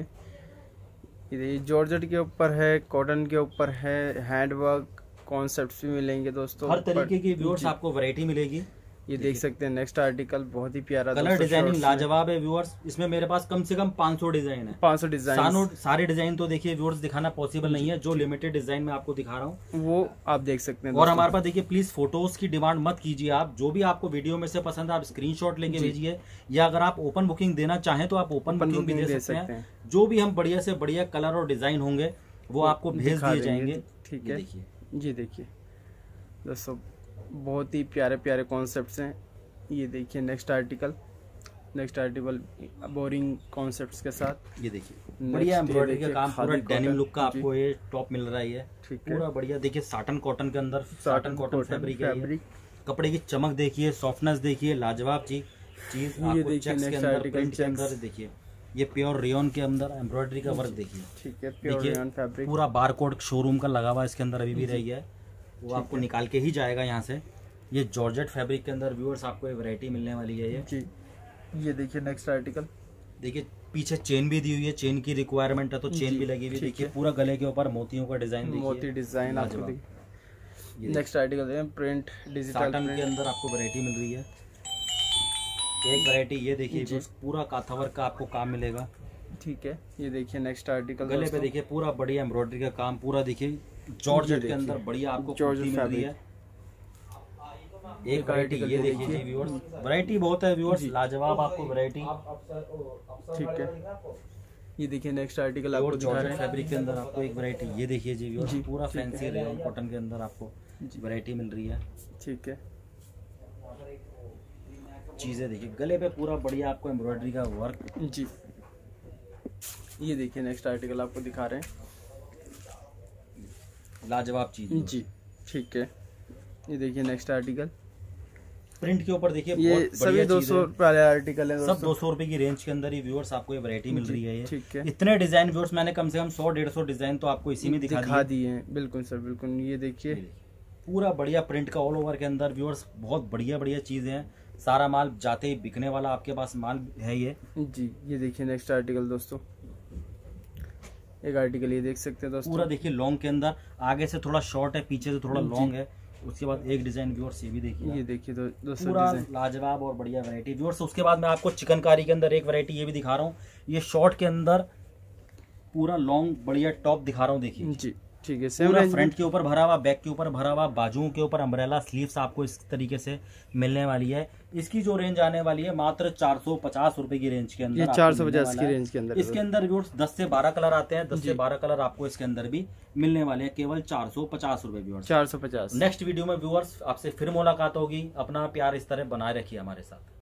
B: ये देखिए जॉर्जेट के ऊपर है, कॉटन के ऊपर है, हैंडवर्क कॉन्सेप्ट्स भी मिलेंगे दोस्तों,
C: हर तरीके की व्यूअर्स आपको वैरायटी मिलेगी।
B: ये देख सकते हैं नेक्स्ट आर्टिकल, बहुत ही प्यारा
C: कलर डिजाइनिंग लाजवाब है व्यूअर्स। इसमें मेरे पास कम से कम पाँच सौ डिजाइन है,
B: पाँच सौ डिजाइन।
C: सारे डिजाइन तो देखिए व्यूअर्स दिखाना पॉसिबल नहीं है, जो लिमिटेड डिजाइन में आपको दिखा रहा हूँ
B: वो आप देख सकते हैं।
C: और हमारे पास देखिए प्लीज फोटोज की डिमांड मत कीजिए आप, जो भी आपको वीडियो में से पसंद है आप स्क्रीनशॉट लेके भेजिए, या अगर आप ओपन बुकिंग देना चाहें तो आप ओपन बुकिंग भी दे सकते हैं। जो भी हम बढ़िया से बढ़िया कलर और डिजाइन होंगे वो आपको भेज दिए जाएंगे। ठीक है,
B: जी देखिए दोस्तों, बहुत ही प्यारे प्यारे कॉन्सेप्ट्स हैं। ये देखिए next article, next article boring concepts के साथ।
C: ये देखिए बढ़िया एम्ब्रॉयडरी का काम, पूरा डेनिम लुक का आपको ये टॉप मिल रहा है, पूरा बढ़िया। देखिए साटन कॉटन के अंदर, साटन कॉटन फैब्रिक है, कपड़े की चमक देखिए, सॉफ्टनेस देखिए, लाजवाब चीज चीज आपको चेक्स के अंदर, प्रिंट के अंदर देखिए। ये प्योर रेयन के अंदर एम्ब्रॉयडरी का वर्क देखिए,
B: ठीक है, प्योर रेयन फैब्रिक,
C: पूरा बार कोड शोरूम का लगा हुआ इसके अंदर अभी भी रही है, वो आपको निकाल के ही जाएगा यहाँ से। ये जॉर्जेट फैब्रिक के अंदर व्यूअर्स आपको ये वैरायटी मिलने वाली है ये जी।
B: ये देखिए नेक्स्ट आर्टिकल,
C: देखिए पीछे चेन भी दी हुई है, चेन की रिक्वायरमेंट है तो चेन भी लगी हुई। देखिए पूरा गले के ऊपर मोतियों का डिजाइन,
B: मोती डिजाइन आपको देखिए। नेक्स्ट आर्टिकल है प्रिंट, डिजिटल
C: साटन के अंदर आपको वैरायटी मिल रही है। एक वैरायटी ये देखिए, पूरा काथा वर्क का आपको काम मिलेगा।
B: ठीक है, ये देखिए नेक्स्ट आर्टिकल,
C: गले पे देखिए पूरा बढ़िया एम्ब्रॉयडरी का काम, पूरा देखिए जॉर्जेट के अंदर बढ़िया आपको कुर्ती मिल रही है। एक वैरायटी ये देखिए जी व्यूअर्स, वैरायटी बहुत है व्यूअर्स, लाजवाब आपको वैरायटी।
B: ठीक है, ये देखिए नेक्स्ट आर्टिकल आपको दिखा रहे हैं
C: फैब्रिक के अंदर आपको एक वैरायटी ये देखिए जी व्यूअर्स, पूरा फैंसी रेयन कॉटन के अंदर आपको वैरायटी मिल रही है।
B: ठीक है,
C: चीजें देखिए गले पे पूरा बढ़िया आपको एम्ब्रॉयडरी का वर्क
B: जी। ये देखिए नेक्स्ट आर्टिकल आपको दिखा रहे हैं,
C: लाजवाब चीज
B: जी। ठीक है, ये देखिए नेक्स्ट आर्टिकल,
C: प्रिंट के ऊपर देखिए,
B: ये सभी दो सौ रुपए वाले आर्टिकल है,
C: सब दो सौ रुपए की रेंज के अंदर ही व्यूअर्स आपको ये वैरायटी मिल रही है।
B: ठीक है,
C: इतने डिजाइन व्यूअर्स मैंने कम से कम सौ डेढ़ सौ डिजाइन तो आपको इसी में दिखा,
B: दिखा दिए हैं। बिल्कुल सर, बिल्कुल। ये देखिए
C: पूरा बढ़िया प्रिंट का ऑल ओवर के अंदर व्यूअर्स, बहुत बढ़िया बढ़िया चीजें हैं, सारा माल जाते ही बिकने वाला आपके पास माल है ये
B: जी। ये देखिए नेक्स्ट आर्टिकल दोस्तों, एक आर्टिकल ये देख सकते हैं दोस्तों,
C: पूरा देखिए लॉन्ग के अंदर, आगे से थोड़ा शॉर्ट है, पीछे से थोड़ा लॉन्ग है। उसके बाद एक डिजाइन व्यूअर्स ये भी देखिए,
B: ये देखिए दो,
C: पूरा लाजवाब और बढ़िया वैरायटी व्यूअर्स। उसके बाद मैं आपको चिकनकारी के अंदर एक वैरायटी ये भी दिखा रहा हूँ, ये शॉर्ट के अंदर पूरा लॉन्ग बढ़िया टॉप दिखा रहा हूँ। देखिए
B: जी, ठीक है, सेम
C: पूरा
B: रेंज
C: फ्रंट के ऊपर भरा हुआ, बैक के ऊपर भरा हुआ, बाजुओं के ऊपर अम्ब्रेला स्लीव्स आपको इस तरीके से मिलने वाली है। इसकी जो रेंज आने वाली है मात्र चार सौ पचास रुपए की रेंज के अंदर,
B: ये चार सौ पचास की रेंज के अंदर।
C: इसके अंदर व्यूअर्स दस से बारह कलर आते हैं, दस से बारह कलर आपको इसके अंदर भी मिलने वाले हैं, केवल चार सौ पचास रुपए व्यूअर्स,
B: चार सौ पचास।
C: नेक्स्ट वीडियो में व्यूअर्स आपसे फिर मुलाकात होगी। अपना प्यार इस तरह बनाए रखिए हमारे साथ।